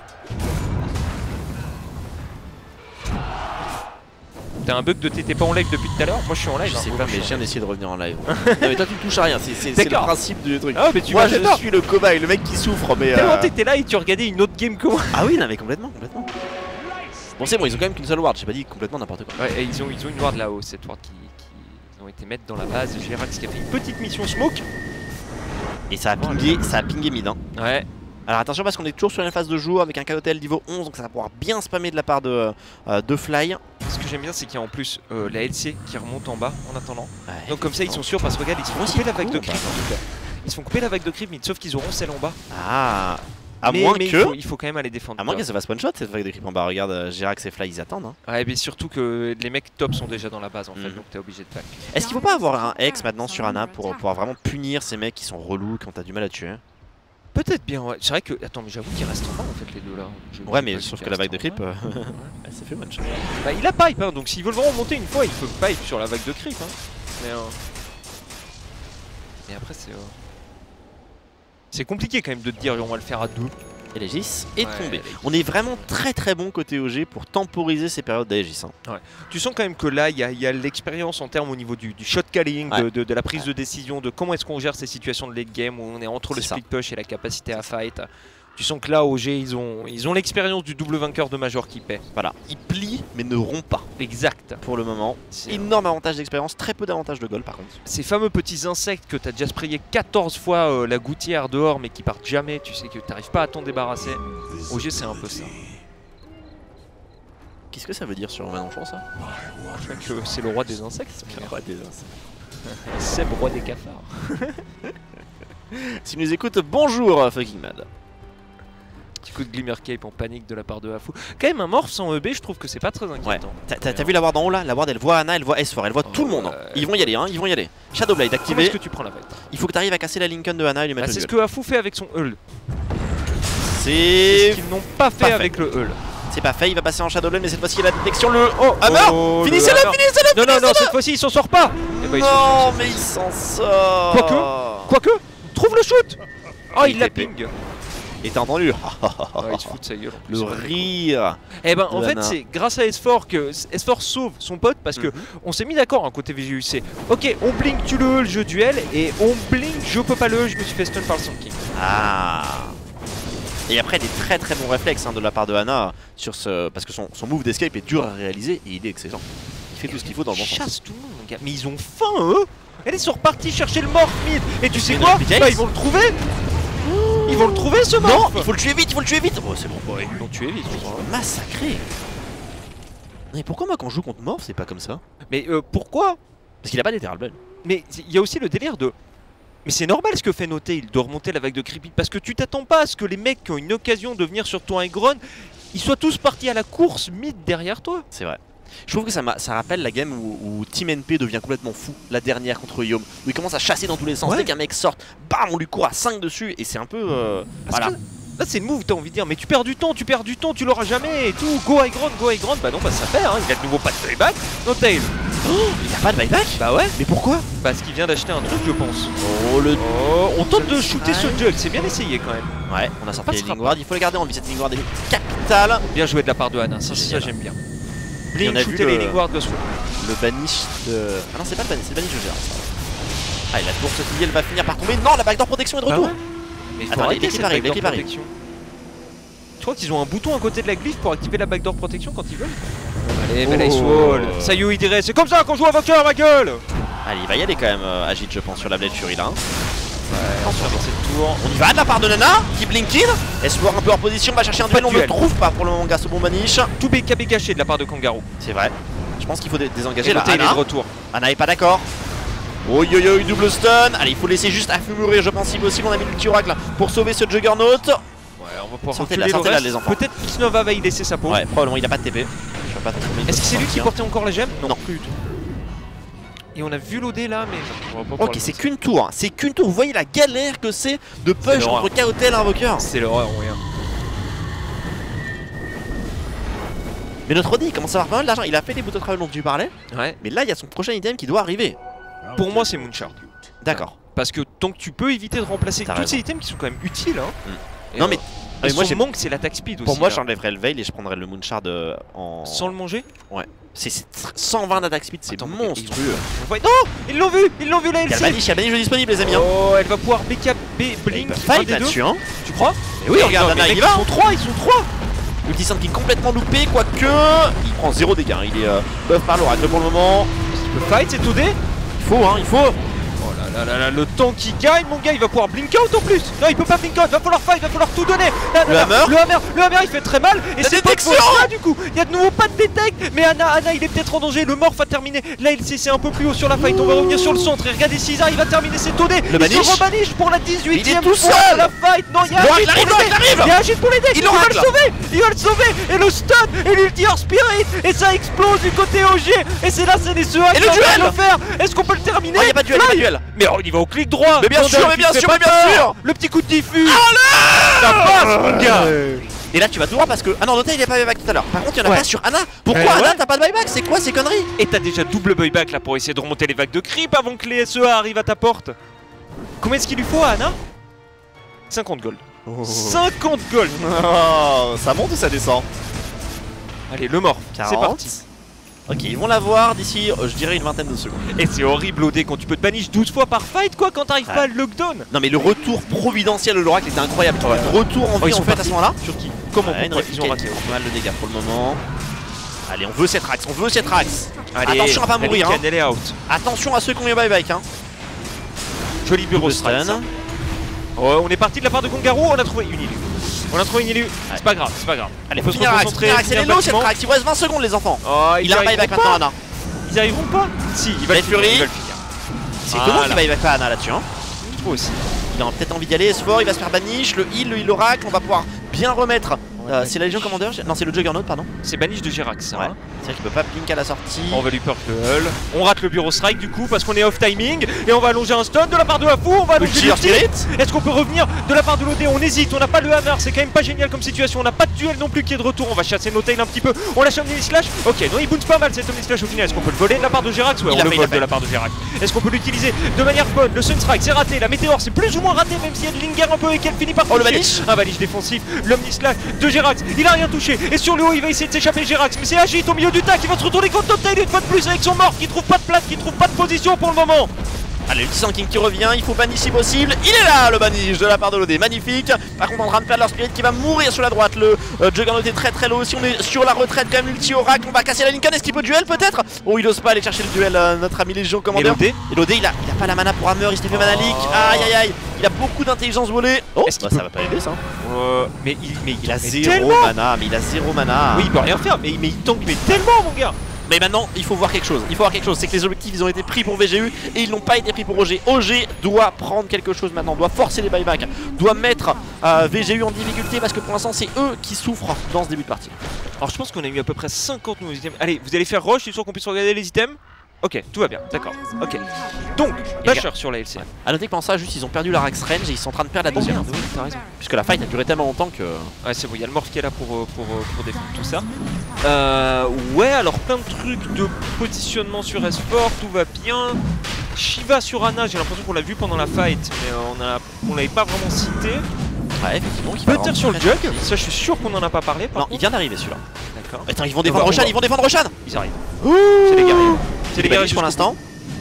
T'as un bug de t'étais pas en live depuis tout à l'heure? Moi je suis en live. Je sais hein, pas mais je viens d'essayer de revenir en live. Non mais toi tu touches à rien, c'est le principe du truc. Ah, mais tu moi je suis le cobaye, le mec qui souffre mais... Tellement euh... t'étais là et tu regardais une autre game que moi. Ah oui non mais complètement, complètement. Bon c'est bon, ils ont quand même qu'une seule ward, j'ai pas dit complètement n'importe quoi. Ouais et ils ont, ils ont une ward là-haut, cette ward qui, qui ont été mettre dans la base. Jerax qui a fait une petite mission smoke. Et ça a pingé, ça a pingé mid hein. Ouais. Alors attention parce qu'on est toujours sur une phase de jour avec un K O T L niveau onze, donc ça va pouvoir bien spammer de la part de, euh, de Fly. Ce que j'aime bien c'est qu'il y a en plus euh, la L C qui remonte en bas en attendant. Ouais, donc comme ça ils sont sûrs parce que regarde ils se font couper la vague de creep en tout cas. Ils se font couper la vague de creep mais sauf qu'ils auront celle en bas. Ah. À mais, moins mais que... il, faut, il faut quand même aller défendre. À moins que ça fasse one shot cette vague de creep en bas. Regarde, Jerax et Fly ils attendent. Hein. Ouais, mais surtout que les mecs top sont déjà dans la base en fait, mmh. donc t'es obligé de back. Est-ce qu'il faut pas avoir un Hex maintenant sur Anna pour pouvoir vraiment punir ces mecs qui sont relous quand t'as du mal à tuer? Peut-être bien, ouais. C'est vrai que. Attends, mais j'avoue qu'il reste en bas en fait les deux là. Ouais, mais sauf que la vague de creep, euh... elle s'est fait one shot. Bah, il a pipe, hein, donc s'ils veulent vraiment monter une fois, il faut pipe sur la vague de creep. Hein. Mais, euh... mais après, c'est. Euh... C'est compliqué quand même de te dire on va le faire à deux. Et l'Aegis est ouais, tombé. On est vraiment très très bon côté O G pour temporiser ces périodes d'Aegis. Hein. Ouais. Tu sens quand même que là, il y a, y a l'expérience en termes au niveau du, du shot calling, ouais. de, de, de la prise ouais. de décision, de comment est-ce qu'on gère ces situations de late game où on est entre le split push et la capacité à fight. Tu sens que là, O G, ils ont ils ont l'expérience du double vainqueur de Major qui paie. Voilà, ils plient mais ne rompent pas. Exact. Pour le moment, énorme avantage d'expérience, très peu d'avantage de goal par contre. Ces fameux petits insectes que tu as déjà sprayé quatorze fois euh, la gouttière dehors mais qui partent jamais, tu sais que tu n'arrives pas à t'en débarrasser. O G, c'est un peu ça. Qu'est-ce que ça veut dire sur Manonchon ça? Je crois que c'est le roi des insectes. Le roi des insectes. C'est le roi des cafards. Si nous écoute, bonjour Fucking Mad. Petit coup de Glimmer Cape en panique de la part de Afu. Quand même un morph sans E B, je trouve que c'est pas très inquiétant. Ouais. T'as as vu la ward en haut là? La ward elle voit Ana, elle voit S quatre, elle voit oh, tout le monde. Euh... Ils vont y aller, hein, ils vont y aller. Shadowblade activé. Est-ce que tu prends la fight? Il faut que tu arrives à casser la Lincoln de Ana et lui mettre bah, le C'est ce que Afu fait avec son Hull. C'est ce qu'ils n'ont pas fait pas avec fait. le Hull. C'est pas fait, il va passer en Shadowblade, mais cette fois-ci il a la détection. Le oh, Hammer oh, finissez-le, finissez-le. Non, non, non, cette fois-ci il s'en sort pas. Et bah, non, mais il s'en sort. Quoique, quoique, trouve le shoot. Oh, il l'a ping. Et t'as entendu ouais, il se fout de sa gueule. Le rire. Eh ben en fait c'est grâce à S quatre que S quatre sauve son pote parce que mm -hmm. on s'est mis d'accord un côté V G U C. Ok, on blink, tu le Hull, je duel et on blink, je peux pas le Hull, je me suis fait stun par le Sand King. Ah. Et après des très très bons réflexes hein, de la part de Ana sur ce parce que son, son move d'escape est dur à réaliser et il est excellent. Il fait tout ce qu'il faut dans le bon sens. Chasse tout le monde mon gars. Mais ils ont faim eux. Elle est sur repartie chercher le morph mid. Et tu sais quoi bah, ils vont le trouver. Ils vont le trouver ce morph. Non, il faut le tuer vite, il faut le tuer vite. Oh c'est bon, ouais, ils l'ont tué vite. Massacré. Mais pourquoi moi quand je joue contre morph c'est pas comme ça? Mais euh, pourquoi? Parce qu'il a pas d'Ethereal Blood. Mais il y a aussi le délire de... Mais c'est normal ce que fait noter, il doit remonter la vague de creepy. Parce que tu t'attends pas à ce que les mecs qui ont une occasion de venir sur toi Aigron, ils soient tous partis à la course mid derrière toi. C'est vrai. Je trouve que ça, ça rappelle la game où, où Team N P devient complètement fou, la dernière contre Yom, où il commence à chasser dans tous les sens. Ouais. Dès qu'un mec sort, bam, on lui court à cinq dessus et c'est un peu... Euh, voilà. Là c'est le move, t'as envie de dire, mais tu perds du temps, tu perds du temps, tu l'auras jamais et tout. Go Aigron, go Aigron, bah non, bah ça perd, hein. Il a de nouveau pas de buyback. No tail. Oh, il a pas de buyback? Bah ouais. Mais pourquoi? Parce qu'il vient d'acheter un truc, je pense. Oh le. Oh, on tente de shooter ce jug, c'est bien essayé quand même. Ouais, on a sorti les Lingward, il faut les garder en vie, cette Lingward est capitale. Bien joué de la part de Ana, ça, ça j'aime bien. Blink, shooter les Lingward, Ghostwall. Le banish de. Ah non, c'est pas le banish, c'est le banish de gère. Ah, et la tour se elle va finir par tomber. Non, la backdoor protection est de retour. Ah ouais. Mais il faut Attends, arrêter l'équipe arrive, l'équipe arrive. Tu crois qu'ils ont un bouton à côté de la glyphe pour activer la backdoor protection quand ils veulent? Allez, belle Ice Wall. Sayu il dirait, c'est comme ça qu'on joue à Invoker, ma gueule. Allez, il va y aller quand même, euh, Agit, je pense, sur la Blade Fury là. Ouais, attention avec cette tour. On y va de la part de Nana, qui blink in. Espoir un peu en position, va chercher un duel, on ne le trouve pas pour le moment grâce au bon banish. Tout B K B caché de la part de Kangaroo. C'est vrai. Je pense qu'il faut dé désengager là. Ana. Il est de retour. Ana est pas d'accord. Oh yo yo, double stun. Allez, il faut laisser juste Afu mourir, je pense, si possible. On a mis l'ulti oracle pour sauver ce Juggernaut. Ouais, on va pouvoir sortir là, sortez là, les enfants. Peut-être Xnova va y laisser sa peau. Ouais, probablement, il a pas de T P. Est-ce que c'est lui qui portait encore la gemme? Non, non, plus du tout. Et on a vu l'O D là, mais... Ok, c'est qu'une tour, c'est qu'une tour. Vous voyez la galère que c'est de push entre Kaotel et Invoker. C'est l'horreur, rien. Mais notre Roddy, il commence à avoir pas mal d'argent. Il a fait les bouts de travel dont tu parlais. Ouais. Mais là, il y a son prochain item qui doit arriver. Pour moi, c'est Moonshard. D'accord. Parce que tant que tu peux éviter de remplacer tous ces items qui sont quand même utiles. Hein. Mm. Non, mais... Et moi, son manque, c'est l'attaque speed aussi. Pour moi, j'enlèverais le Veil et je prendrais le Moonshard euh, en... Sans le manger? Ouais. C'est cent vingt d'attaque speed, c'est monstrueux. Ont... Non, ils l'ont vu, ils l'ont vu la L C. Il y a Banish, il y a Banish disponible les amis. Oh, elle va pouvoir B K B blink un des deux. Hein. Tu crois? Mais oui, regarde, Ana, il va. Ils sont trois, ils sont trois. L'ulti Sand qui est complètement loupé, quoique il prend zéro dégâts. Il est euh, buff par l'oracle pour le moment. Il peut fight, c'est O D. Il faut, hein, il faut. Oh là là là là, le temps qui gagne, mon gars, il va pouvoir blink out en plus. Non, il peut pas blink out, va falloir fight, va falloir tout donner. Là, le, là, hammer. le hammer, le hammer, il fait très mal. Et c'est pas là du coup. Il y a de nouveau pas de détect. Mais Ana, Ana, il est peut-être en danger. Le morph a terminé. Là, il c'est un peu plus haut sur la fight. On va revenir sur le centre. Et regardez César, il va terminer ses O D. Le il se rebaniche pour la dix-huitième tout fois seul. la fight. Non, il y a Agit pour les decks. Il y a Agit pour les decks. Il va le sauver. Il va le sauver. Et le stun. Et l'ulti hors spirit. Et ça explose du côté O G. Et c'est là, c'est les E A qui vont le faire. Est-ce qu'on peut le terminer? Il n'y a pas de duel, il y a pas de duel. Mais on y va au clic droit. Mais bien Gandalf, sûr, mais bien il fait sûr, pas mais bien peur. sûr. Le petit coup de diffus. Ça passe mon gars. Et là tu vas tout voir parce que... Ah non, Notail il est pas buyback tout à l'heure. Par contre il y en a Ouais. pas sur Anna. Pourquoi Ouais, Anna ouais. t'as pas de buyback? C'est quoi ces conneries? Et t'as déjà double buyback là pour essayer de remonter les vagues de creep avant que les S E A arrivent à ta porte. Combien est-ce qu'il lui faut à Anna? cinquante gold. Oh. cinquante gold. Oh, ça monte ou ça descend? Allez, le mort. C'est quarante. parti. Ok, ils vont l'avoir d'ici, euh, je dirais, une vingtaine de secondes. Et c'est horrible O D quand tu peux te banish douze fois par fight quoi quand t'arrives Ouais. pas à le lockdown. Non mais le retour providentiel de l'oracle était incroyable. Tu vois, le retour en Oh, vie ils en sont fait à partis. ce moment-là. Sur qui? Comment Ouais, une pourquoi ils ont raté? réplique, pas mal de dégâts pour le moment. Allez, on veut cette rax, on veut cette rax. Allez, Attention à pas la mourir, Lycan, hein. elle est out. Attention à ceux qui ont eu buyback. Hein. Joli bureau Double strike. stun. ça. Oh, on est parti de la part de Gongarou, on a trouvé une illu. On a trouvé une illu. C'est pas grave, c'est pas grave. Allez, faut se Finir rax, concentrer. finir rax, elle est finir low cette bâtiment. rax, il vous reste vingt secondes les enfants. Oh, ils Il a un arriveront buyback pas. maintenant Anna. Ils arriveront pas? Si, il va Death le finir, Fury. il va le finir. C'est Voilà. comment qu'il buyback pas Anna là-dessus hein. Je trouve aussi. Il a peut-être envie d'y aller, ce fort, il va se faire banish, le heal, le heal oracle, on va pouvoir bien remettre. Euh, c'est la Légion Commander? Non, c'est le Juggernaut, pardon. C'est banish de Girax ça. Ouais. hein. C'est vrai qu'il peut pas blink à la sortie. On va lui purple. On rate le bureau strike du coup parce qu'on est off timing. Et on va allonger un stun de la part de Afu. On va allonger Ulti, le Spirit. Est-ce qu'on peut revenir de la part de l'O D? On hésite, on n'a pas le hammer, c'est quand même pas génial comme situation. On n'a pas de duel non plus qui est de retour. On va chasser Notail un petit peu. On lâche Omni Slash. Ok, non, il bounce pas mal cet Omni Slash au final. Est-ce qu'on peut le voler de la part de Girax? Ouais, Il on a le fait, vole il a de la part de Girax. Est-ce qu'on peut l'utiliser de manière bonne? Le Sunstrike c'est raté. La météore c'est plus ou moins raté, même si elle linger un peu et qu'elle finit par Oh, le toucher. banish. Un banish défensif. L'Omni Slash de Girax. Il a rien touché. Et sur le haut, il va essayer de s'échapper Girax. Mais c'est Agit au milieu du tac. Il va se retourner contre Notail une fois de plus avec son mort qui trouve pas de place, qui trouve pas de position pour le moment. Allez, le Sun King qui revient, il faut banish si possible. Il est là, le banish de la part de l'O D, magnifique. Par contre, en train de faire leur Spirit qui va mourir sur la droite. Le euh, Juggernaut est très très low. Si on est sur la retraite, quand même, l'ulti oracle, on va casser la Lincoln. Est-ce qu'il peut duel peut-être? Oh, il ose pas aller chercher le duel, euh, notre ami Légion Commander. Et l'O D Et l'O D, il a, il a pas la mana pour Hammer, il se fait mana leak. Aïe aïe aïe, il a beaucoup d'intelligence volée. Oh, Est-ce qu'il bah, peut- ça va pas aider ça. Euh, mais il, mais Il a mais zéro tellement. mana, mais il a zéro mana. Oui, il peut rien faire, mais, mais il tank mais tellement mon gars. Mais maintenant, il faut voir quelque chose. Il faut voir quelque chose. C'est que les objectifs, ils ont été pris pour V G U et ils n'ont pas été pris pour O G. O G doit prendre quelque chose maintenant, doit forcer les buybacks, doit mettre euh, V G U en difficulté parce que pour l'instant, c'est eux qui souffrent dans ce début de partie. Alors je pense qu'on a eu à peu près cinquante nouveaux items. Allez, vous allez faire rush, je suis sûr qu'on puisse regarder les items. Ok, tout va bien, d'accord. Ok. Donc, Basher sur la L C. Ouais. A noter que pendant ça, juste ils ont perdu la Rax range et ils sont en train de perdre la Oh deuxième. merde, oui, t'as raison. Puisque la fight a duré tellement longtemps que. Ouais, c'est bon, il y a le morph qui est là pour, euh, pour, euh, pour défendre tout ça. Euh, ouais, alors plein de trucs de positionnement sur S four, tout va bien. Shiva sur Anna, j'ai l'impression qu'on l'a vu pendant la fight, mais euh, on a, on l'avait pas vraiment cité. Ouais, effectivement. il va Peut-être vraiment sur le très Jug, très vite. ça je suis sûr qu'on en a pas parlé. Par Non, contre. il vient d'arriver celui-là. D'accord. Attends, ils vont On défendre va- on Roshan, va- ils vont défendre Roshan. Ils arrivent. Ouh, C'est les guerriers. C'est les guerriers pour l'instant.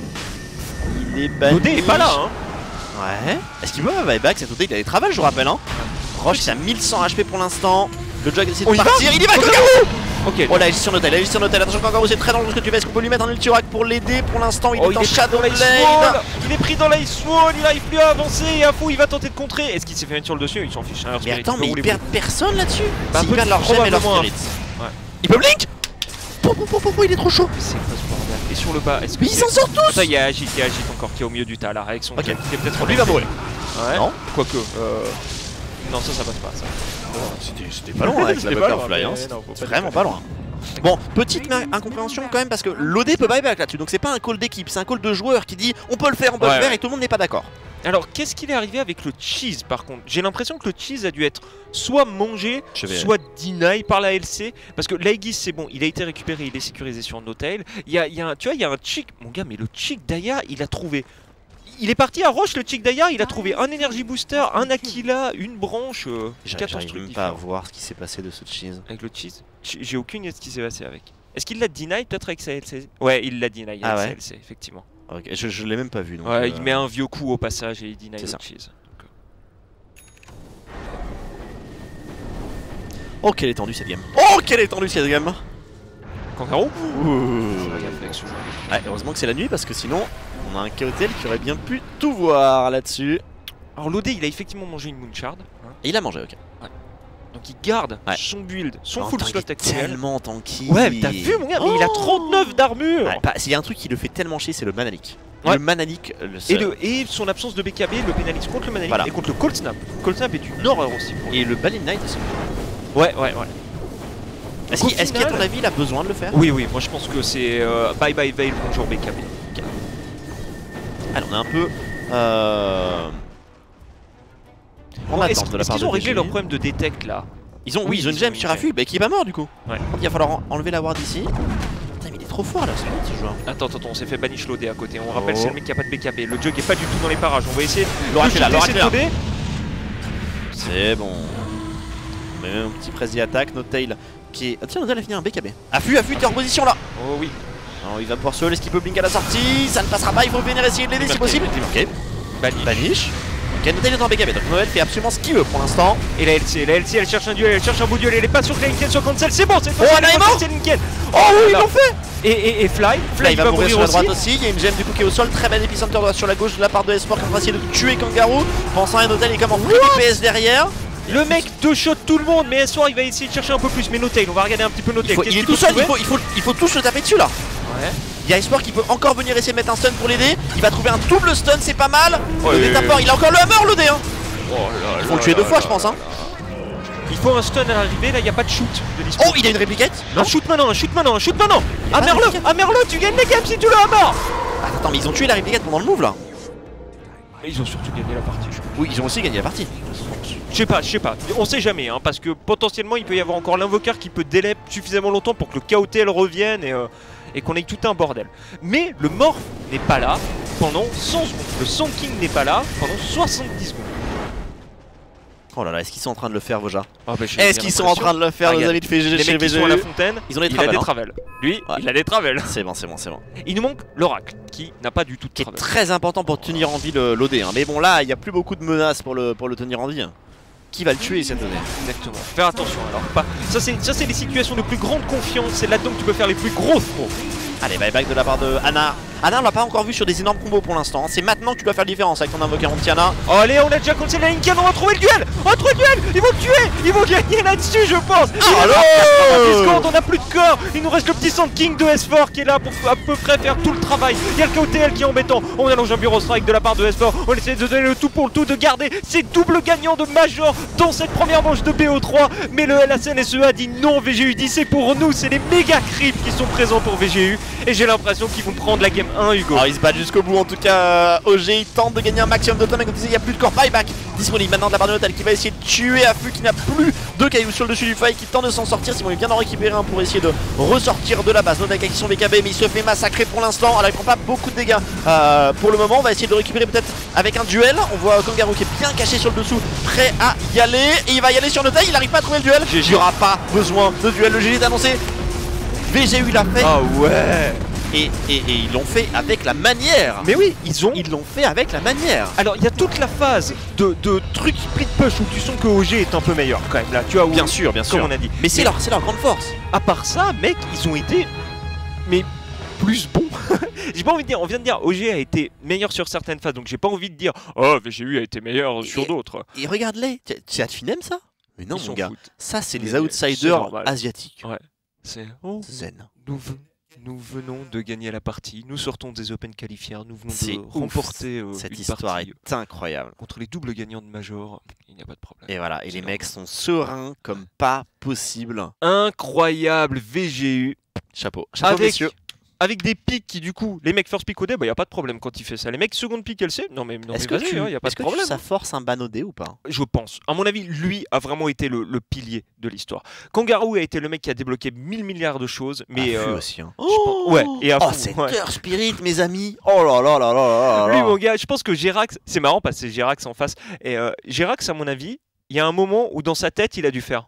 Il est banish. L'O D est pas là, hein. Ouais. Est-ce qu'il peut avoir buyback cet O D? Il a des travails, je vous rappelle. Hein. Roche, c'est à mille cent H P pour l'instant. Le Jug essaie de On y va partir. Il y va, Ok. Kangaroo. Ok. Oh là, il est sur Notail, il est sur Notail. Attention, Kangaroo, c'est très dangereux ce que tu fais. Est-ce qu'on peut lui mettre un ulti oracle pour l'aider? Pour l'instant, il Oh, est en Shadow pris dans Blade. l'Ice Wall. Il est pris dans l'Ice Wall, il arrive plus à avancer et à fou il va tenter de contrer. Est-ce qu'il s'est fait mettre sur le dessus? Il s'en fiche. Hein, Mais Spirit, attends, que mais ils voulez-vous. perdent personne là-dessus. Bah, S'ils peut- perdent leur gemme et leur probablement, spirit. Ouais. Il peut blink. Pou, pou, pou, pou, pou, il est trop chaud. C'est quoi ce bordel? Et sur le bas, est-ce que Mais ils c'est- s'en sortent tous. Ça, il y a Agit, il y a Agit encore qui est au milieu du tas là avec son Ok. jet, qui est peut-être Lui va mourir. Ouais. Non. Quoique. Euh... Non, ça, ça passe pas ça. C'était pas loin avec la C'était pas Butterfly. loin, Hein. mais C'était non, faut pas vraiment déconner. pas loin. Bon, petite ma- incompréhension quand même parce que l'O D peut buyback là-dessus. Donc c'est pas un call d'équipe, c'est un call de joueurs qui dit on peut le faire, on peut Ouais, le faire ouais. et tout le monde n'est pas d'accord. Alors, qu'est-ce qu'il est arrivé avec le cheese par contre? J'ai l'impression que le cheese a dû être soit mangé, Je vais- soit deny par la L C. Parce que l'Aegis, c'est bon, il a été récupéré, il est sécurisé sur Notail. Il y a, il y a un, tu vois, il y a un chick, mon gars, mais le chick Daya, il a trouvé. Il est parti à Roche, le chick Daya, il a trouvé un Energy Booster, un Aquila, une branche, euh, quatorze J'arrive trucs même pas à différents. voir ce qui s'est passé de ce cheese. Avec le cheese, j'ai aucune idée de ce qui s'est passé avec. Est-ce qu'il l'a deny peut-être avec sa L C? Ouais, il l'a deny avec Ah sa ouais L C, effectivement. Ok, je, je l'ai même pas vu. Donc, Ouais, euh, il met un vieux coup au passage et il deny c'est le ça. cheese. Donc, Oh, quelle étendue cette game. Oh, quelle étendue cette game. euh, Kangaroo Ouh. avec ce joueur. Ouais, heureusement que c'est la nuit parce que sinon on a un K O T L qui aurait bien pu tout voir là-dessus. Alors l'O D il a effectivement mangé une Moonshard, hein. Et il a mangé, ok. Donc il garde Ouais. son build, son En full tant slot qu'il est actuel. tellement tanky. Ouais, mais t'as vu mon gars, mais il a Oh. trente-neuf d'armure. Ouais, bah, s'il y a un truc qui le fait tellement chier, c'est le Manalik. Ouais. Le Manalik, le Et, seul. le, et son absence de B K B le pénalise contre le Manalik Voilà. et contre le Cold Snap. Cold Snap est une horreur aussi pour lui. Et le Balin Knight aussi. Ouais, ouais, ouais. Est-ce Au qu'il- est-ce qu'à final- ton avis il a besoin de le faire? Oui, oui, moi je pense que c'est euh, bye bye Veil, bonjour B K B. Allez, on est un peu Euh... Bon, est-ce est qu'ils ont réglé leur problème de détect là? Ils ont, oui, ils ont une gemme sur Afu, bah, qui est pas mort du coup. Ouais. Il va falloir enlever la ward ici. Putain, mais il est trop fort là, ce joueur. Attends, attends, on s'est fait banish loadé à côté. On rappelle, oh. c'est le mec qui a pas de B K B. Le jug est pas du tout dans les parages. On va essayer de là, là. C'est bon. On met un petit press d'attaque. Notail qui est. Ah, tiens, Notail a fini un B K B. Afu, Afu, t'es en position là. Oh oui. Alors, il va pouvoir se. Est-ce qu'il peut blink à la sortie? Ça ne passera pas. Il faut venir essayer de l'aider si possible. Ok. Banish. Banish. Ok, Notail est en B K B. Donc Noël fait absolument ce qu'il veut pour l'instant. Et la L C, la L C, elle cherche un duel, elle cherche un beau duel. Elle est pas sûre que la Linken soit cancel. C'est bon, c'est bon. Oh, elle est morte. Oh oui, ils l'ont fait. Et, et, et Fly, Fly, Fly va, va mourir sur la droite aussi. Il y a une gemme du coup qui est au sol. Très belle épicenter sur la gauche de la part de Esport qui va essayer de tuer Kangaroo. Pensant à Notail, il est comme en free D P S derrière. Le mec deux shot tout le monde, mais Esport il va essayer de chercher un peu plus. Mais Notail, on va regarder un petit peu Notail. Il, faut, il est tout seul, il faut, il, faut, il faut tous le taper dessus là. Ouais. Il y a Esport qui peut encore venir essayer de mettre un stun pour l'aider. Il va trouver un double stun, c'est pas mal. Oh, le détapant, il a encore le hammer le dé hein. Oh là il faut le tuer deux fois je pense hein. Il faut un stun à l'arrivée, là il n'y a pas de shoot de l'esport. Oh il a une réplicate. Non, shoot maintenant, un shoot maintenant, un shoot maintenant. Hammer-le, hammer-le, tu gagnes les games si tu le hammer. Attends mais ils ont tué la réplicate pendant le move là. Ils ont surtout gagné la partie je crois. Oui ils ont aussi gagné la partie. Je sais pas, je sais pas, on sait jamais hein, parce que potentiellement il peut y avoir encore l'invoqueur qui peut délai suffisamment longtemps pour que le K O T L revienne et, euh, et qu'on ait tout un bordel. Mais le morph n'est pas là pendant cent secondes, le Sand King n'est pas là pendant soixante-dix secondes. Oh là là, est-ce qu'ils sont en train de le faire, Voja? Oh bah, Est-ce qu'ils sont en train de le faire, nos amis de F G G chez V G U? À la fontaine, ils ont des il travels, a des hein. travels. Lui, ouais. il a des travels. C'est bon, c'est bon, c'est bon. Il nous manque l'oracle, qui n'a pas du tout de qui travels. Est très important pour tenir en vie l'O D. Hein. Mais bon, là, il n'y a plus beaucoup de menaces pour le, pour le tenir en vie. Hein. Qui va le tuer, cette O D? Exactement. Faire attention alors. Pas... Ça, c'est les situations de plus grande confiance. C'est là-dedans que tu peux faire les plus gros throws. Allez, buyback de la part de Ana. Ana, on l'a pas encore vu sur des énormes combos pour l'instant. C'est maintenant que tu dois faire la différence avec ton invoqueur anti-Ana. Oh, allez, on a déjà cancel la Linken, on va trouver le duel. On va trouver le duel. Ils vont le tuer. Ils vont gagner là-dessus, je pense. Ah, alors dix secondes, on a plus de corps. Il nous reste le petit Sand King de S quatre qui est là pour à peu près faire tout le travail. Il y a le K O T L qui est embêtant. On allonge un bureau strike de la part de S quatre. On essaie de donner le tout pour le tout, de garder ces doubles gagnants de Major dans cette première manche de B O trois. Mais le L A C N S E A dit non, V G U dit c'est pour nous. C'est les méga creeps qui sont présents pour V G U. Et j'ai l'impression qu'ils vont prendre la game un, Hugo. Alors, ils se battent jusqu'au bout en tout cas. O G il tente de gagner un maximum de temps, mais comme tu disais, il n'y a plus de corps. Buyback disponible maintenant de la part de Notail qui va essayer de tuer Afu qui n'a plus de cailloux sur le dessus du fight, qui tente de s'en sortir. Simon il vient d'en récupérer un pour essayer de ressortir de la base. Notail qui sont B K B, mais il se fait massacrer pour l'instant. Alors il prend pas beaucoup de dégâts euh, pour le moment. On va essayer de le récupérer peut-être avec un duel. On voit Kangaroo qui est bien caché sur le dessous, prêt à y aller. Et il va y aller sur Notail. Il n'arrive pas à trouver le duel. Il n'y aura pas besoin de duel. Le G G est annoncé. V G U l'a fait. Ah ouais. Et, et, et ils l'ont fait avec la manière. Mais oui, ils ont. Ils l'ont fait avec la manière. Alors il y a toute la phase de, de truc split push où tu sens que O G est un peu meilleur quand même là. Tu vois, où, bien sûr, bien sûr. Comme on a dit. Mais c'est leur, leur grande force. À part ça, mec, ils ont été mais plus bons. J'ai pas envie de dire. On vient de dire O G a été meilleur sur certaines phases, donc j'ai pas envie de dire oh V G U a été meilleur sur d'autres. Et regarde-les. C'est Adfinem ça? Mais non, ils mon gars. Foutent. Ça c'est les outsiders asiatiques. Ouais. C'est oh, zen. Nous Nous venons de gagner la partie, nous sortons des Open qualifiers, nous venons de ouf. remporter euh, cette une histoire partie est incroyable. Contre les doubles gagnants de Major, il n'y a pas de problème. Et voilà, et les mecs sont sereins comme pas possible. Incroyable V G U. Chapeau, chapeau avec, messieurs. Avec des pics qui du coup, les mecs first pick O D, bah y a pas de problème quand il fait ça. Les mecs second pick L C, non mais, non, est-ce mais que tu, hein, y a pas de problème. Ça force un ban O D ou pas? Je pense. À mon avis, lui a vraiment été le, le pilier de l'histoire. Kangaroo a été le mec qui a débloqué mille milliards de choses, mais Afu euh, aussi. Hein. Oh pense, ouais. Et oh, c'est ouais. Cœur Spirit, mes amis. Oh là là là là là là. Lui, mon gars, je pense que Gérax, c'est marrant parce que c'est Gérax en face. Et euh, Gérax, à mon avis, il y a un moment où dans sa tête, il a dû faire.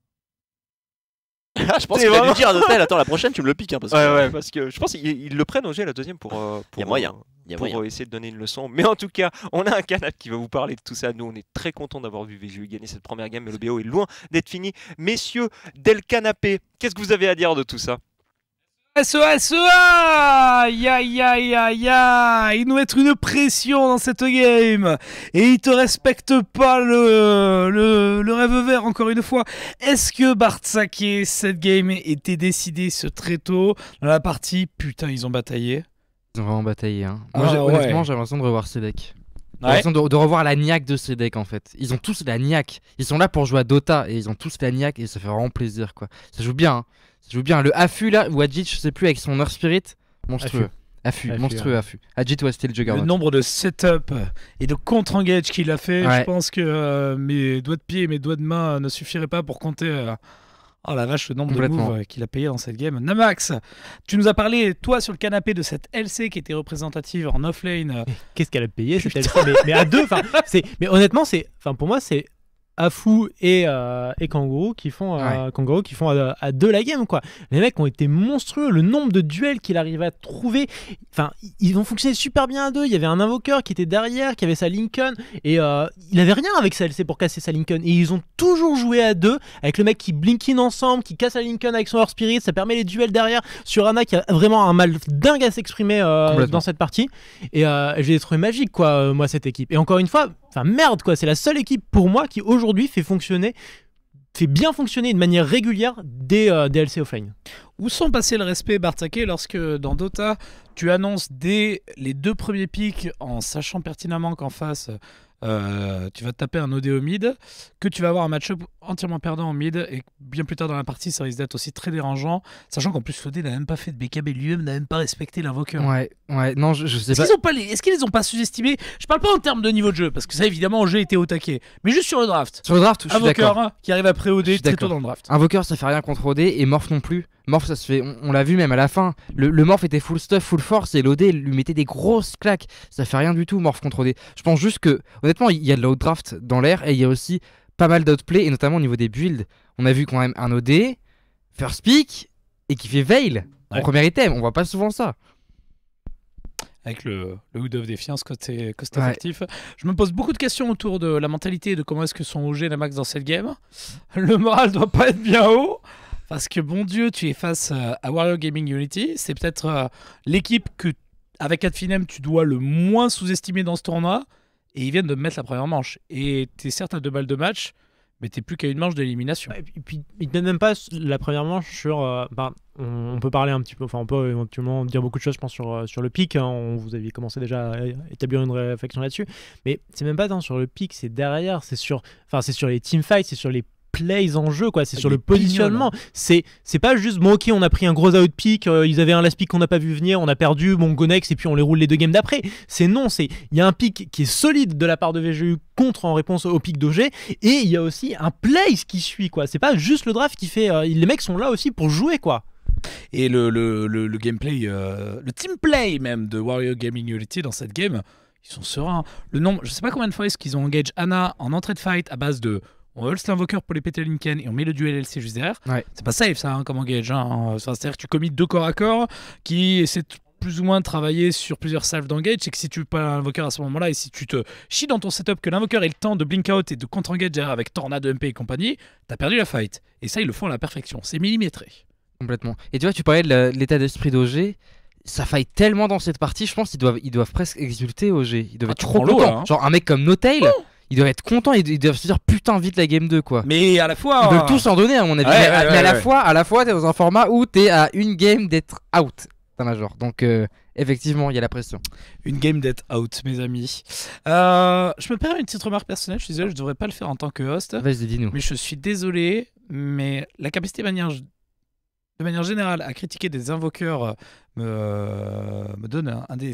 Ah, je pense qu'il a dû dire à Notail, attends, la prochaine tu me le piques hein, parce que... Ouais ouais parce que je pense qu'ils le prennent au G la deuxième pour, euh, pour, y a moyen. Y a pour moyen. essayer de donner une leçon. Mais en tout cas, on a un canap qui va vous parler de tout ça. Nous on est très contents d'avoir vu V G U gagner cette première game, mais le B O est loin d'être fini. Messieurs, Del Canapé, qu'est-ce que vous avez à dire de tout ça? S O S O A, ya ya ya ya, ils nous mettent une pression dans cette game et ils te respectent pas le, le, le rêve vert encore une fois. Est-ce que Bartsake, cette game était décidée ce très tôt dans la partie? Putain, ils ont bataillé. Ils ont vraiment bataillé. Hein. Ah, Moi, ouais. honnêtement, j'ai l'impression de revoir ces decks. J'ai Ouais. l'impression de, de revoir la niaque de ces decks en fait. Ils ont tous la niaque. Ils sont là pour jouer à Dota et ils ont tous la niaque et ça fait vraiment plaisir quoi. Ça joue bien. Hein. Ça joue bien. Le Afu là, ou Adjit, je sais plus, avec son Earth Spirit, monstrueux. Affût, affût monstrueux ouais. affût. Ajit ouais, c'était le juggernaut. Le nombre de setup et de contre-engage qu'il a fait, ouais. je pense que euh, mes doigts de pied et mes doigts de main ne suffiraient pas pour compter. Euh... Oh la vache, le nombre de moves qu'il a payé dans cette game. Namax, tu nous as parlé, toi, sur le canapé de cette L C qui était représentative en offlane. Qu'est-ce qu'elle a payé cette L C mais, mais à deux, mais honnêtement, c'est, pour moi, c'est Affût et, euh, et Kangourou qui font, euh, ouais. Kangourou qui font à, à deux la game quoi. Les mecs ont été monstrueux, le nombre de duels qu'il arrivait à trouver, enfin ils ont fonctionné super bien à deux. Il y avait un invoqueur qui était derrière, qui avait sa Lincoln et euh, il avait rien avec sa L C pour casser sa Lincoln et ils ont toujours joué à deux avec le mec qui blink in ensemble, qui casse la Lincoln avec son Earth Spirit, ça permet les duels derrière sur Ana qui a vraiment un mal dingue à s'exprimer euh, dans cette partie et euh, j'ai trouvé magique quoi euh, moi cette équipe et encore une fois enfin merde quoi, c'est la seule équipe pour moi qui aujourd'hui fait fonctionner, fait bien fonctionner de manière régulière des, euh, des L C offline. Où sont passés le respect Bartake lorsque dans Dota tu annonces dès les deux premiers pics en sachant pertinemment qu'en face euh, tu vas te taper un O D au mid, que tu vas avoir un match-up entièrement perdant en mid et bien plus tard dans la partie ça risque d'être aussi très dérangeant, sachant qu'en plus Lodé n'a même pas fait de B K B lui-même, n'a même pas respecté l'invoqueur. Ouais, ouais, non, je, je sais est-ce pas. Qu'ils ont pas les... Est-ce qu'ils les ont pas sous-estimés? Je parle pas en termes de niveau de jeu, parce que ça évidemment, le jeu était au taquet, mais juste sur le draft. Sur le draft, je suis d'accord. Invoqueur qui arrive après O D très tôt dans le draft. Invoqueur ça fait rien contre O D et Morph non plus. Morph ça se fait, on, on l'a vu même à la fin, le, le Morph était full stuff, full force et l'O D lui mettait des grosses claques. Ça fait rien du tout Morph contre O D. Je pense juste que, honnêtement, il y a de l'outdraft dans l'air et il y a aussi pas mal d'outplay et notamment au niveau des builds. On a vu quand même un O D, first pick et qui fait Veil en premier item, on voit pas souvent ça. Avec le, le Hood of Defiance côté, côté ouais. effectif. Je me pose beaucoup de questions autour de la mentalité et de comment est-ce que sont O G Namax dans cette game. Le moral doit pas être bien haut. Parce que bon Dieu, tu es face à Warrior Gaming Unity. C'est peut-être euh, l'équipe que, avec Adfinem, tu dois le moins sous-estimer dans ce tournoi. Et ils viennent de mettre la première manche. Et tu es certes à deux balles de match, mais tu n'es plus qu'à une manche d'élimination. Et puis, et puis ils ne mettent même pas la première manche sur... Euh, bah, on, on peut parler un petit peu, enfin on peut éventuellement dire beaucoup de choses, je pense, sur, sur le pic. Hein, on, vous aviez commencé déjà à établir une réflexion là-dessus. Mais c'est même pas tant sur le pic, c'est derrière, c'est sur, c'est sur les teamfights, c'est sur les plays en jeu quoi, c'est sur le positionnement, c'est c'est pas juste bon ok on a pris un gros out pick, euh, ils avaient un last pick qu'on n'a pas vu venir, on a perdu bon Gonex et puis on les roule les deux games d'après. C'est non, c'est il y a un pick qui est solide de la part de V G U contre en réponse au pick d'O G et il y a aussi un play qui suit quoi, c'est pas juste le draft qui fait euh, les mecs sont là aussi pour jouer quoi. Et le, le, le, le gameplay, euh, le team play même de Warrior Gaming Unity dans cette game, ils sont sereins. Le nombre, je sais pas combien de fois est-ce qu'ils ont engage Ana en entrée de fight à base de on ulst l'invoqueur pour les péter Lincoln et on met le duel L C juste derrière. Ouais. C'est pas safe ça hein, comme engage. Hein. C'est-à-dire que tu commites deux corps à corps qui essaient de plus ou moins de travailler sur plusieurs salves d'engage. C'est que si tu veux pas l'invoqueur à ce moment-là et si tu te chies dans ton setup que l'invoqueur ait le temps de blink out et de contre-engage derrière avec Tornade, M P et compagnie, t'as perdu la fight. Et ça, ils le font à la perfection. C'est millimétré. Complètement. Et tu vois, tu parlais de l'état d'esprit d'O G. Ça faille tellement dans cette partie, je pense qu'ils doivent, ils doivent presque exulter O G. Ils doivent ah, être trop contents. Hein. Genre un mec comme Notail. Oh ils doivent être contents, ils doivent se dire putain vite la game deux quoi. Mais à la fois ils veulent tous en donner à mon avis. Ouais, mais, ouais, mais ouais, à la ouais. fois, à la fois t'es dans un format où t'es à une game d'être out d'un major. Donc euh, effectivement il y a la pression. Une game d'être out mes amis. Euh, je me permets une petite remarque personnelle. Je suis désolé, je devrais pas le faire en tant que host. Vas-y dis-nous. Mais je suis désolé, mais la capacité de manière de manière générale à critiquer des invoqueurs me, me donne un, un des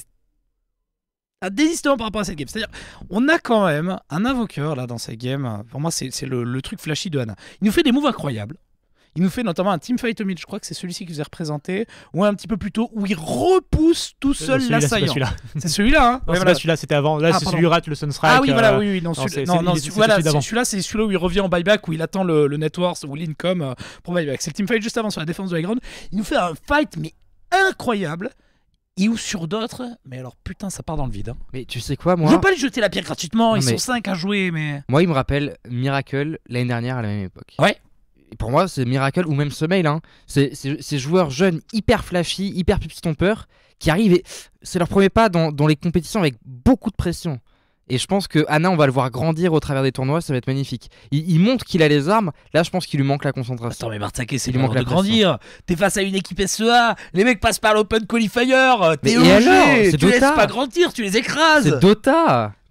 un désistement par rapport à cette game. C'est-à-dire, on a quand même un invoqueur là dans cette game. Pour moi, c'est le, le truc flashy de Ana. Il nous fait des moves incroyables. Il nous fait notamment un teamfight au mid, je crois que c'est celui-ci qui vous est représenté, ou un petit peu plus tôt, où il repousse tout seul l'assaillant. C'est celui-là, hein. Non, ouais, c'est voilà. pas celui-là, c'était avant. Là, ah, c'est celui rat, le Sunstrike. Ah oui, voilà, oui, oui. Non, celui-là, non, non, voilà, celui-là, c'est celui-là où il revient en buyback, où il attend le, le network ou l'income euh, pour buyback. C'est le teamfight juste avant sur la défense de high ground. Il nous fait un fight, mais incroyable. Et ou sur d'autres, mais alors putain ça part dans le vide. Hein. Mais tu sais quoi moi je veux pas lui jeter la pierre gratuitement, non, ils mais... sont cinq à jouer mais... Moi il me rappelle Miracle l'année dernière à la même époque. Ouais. Et pour moi c'est Miracle ou même Semail hein. C'est ces joueurs jeunes hyper flashy, hyper pip-stompers qui arrivent et c'est leur premier pas dans, dans les compétitions avec beaucoup de pression. Et je pense que Ana, on va le voir grandir au travers des tournois, ça va être magnifique. Il, il montre qu'il a les armes, là je pense qu'il lui manque la concentration. Attends mais Bartake, c'est lui manque de grandir. T'es face à une équipe S E A, les mecs passent par l'Open Qualifier, t'es O G, tu Dota. Laisses pas grandir, tu les écrases. C'est Dota.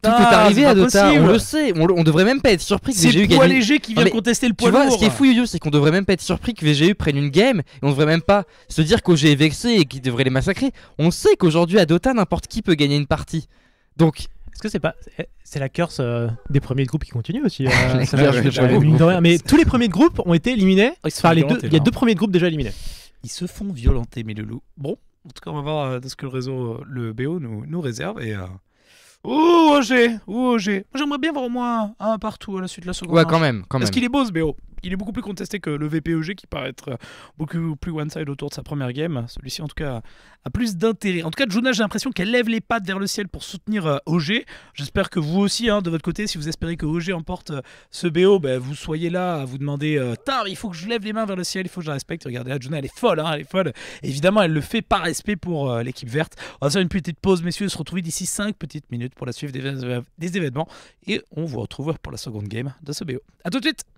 Tout Ah, est arrivé c'est à pas Dota, possible. on le sait, on, on devrait même pas être surpris que C'est V G U le gagne. poids une- léger qui Non, vient mais contester le Tu poids vois, lourd. ce qui est fou, Yo-Yo, c'est qu'on devrait même pas être surpris que V G U prenne une game et on devrait même pas se dire qu'O G est vexé et qu'il devrait les massacrer. On sait qu'aujourd'hui à Dota, n'importe qui peut gagner une partie. Donc, Est-ce que c'est pas c'est la curse euh, des premiers groupes qui continue aussi euh, La ça curse va- des j'avais premiers mine de groupes. rien. Mais tous les premiers groupes ont été éliminés. ils se font Enfin, les deux, violenter, il y a là. deux premiers groupes déjà éliminés. Ils se font violenter, mes loulous. Bon, en tout cas, on va voir euh, de ce que le réseau, euh, le B O nous, nous réserve. Et. Euh... Ouh, O G Ouh, O G Moi, j'aimerais bien voir au moins un partout à la suite de la seconde. ouais, manche. quand même, quand même. Parce qu'il est beau ce B O. Il est beaucoup plus contesté que le V P O G qui paraît être euh, beaucoup plus one-side autour de sa première game. Celui-ci, en tout cas, a plus d'intérêt. En tout cas, Juna, j'ai l'impression qu'elle lève les pattes vers le ciel pour soutenir euh, O G. J'espère que vous aussi, hein, de votre côté, si vous espérez que O G emporte euh, ce B O, ben, vous soyez là à vous demander euh, Tain, il faut que je lève les mains vers le ciel, il faut que je la respecte. Regardez, là, Juna, elle est folle, hein, elle est folle. Et évidemment, elle le fait par respect pour euh, l'équipe verte. On va faire une petite pause, messieurs, et se retrouver d'ici cinq petites minutes pour la suite des, des événements. Et on vous retrouve pour la seconde game de ce B O. A tout de suite!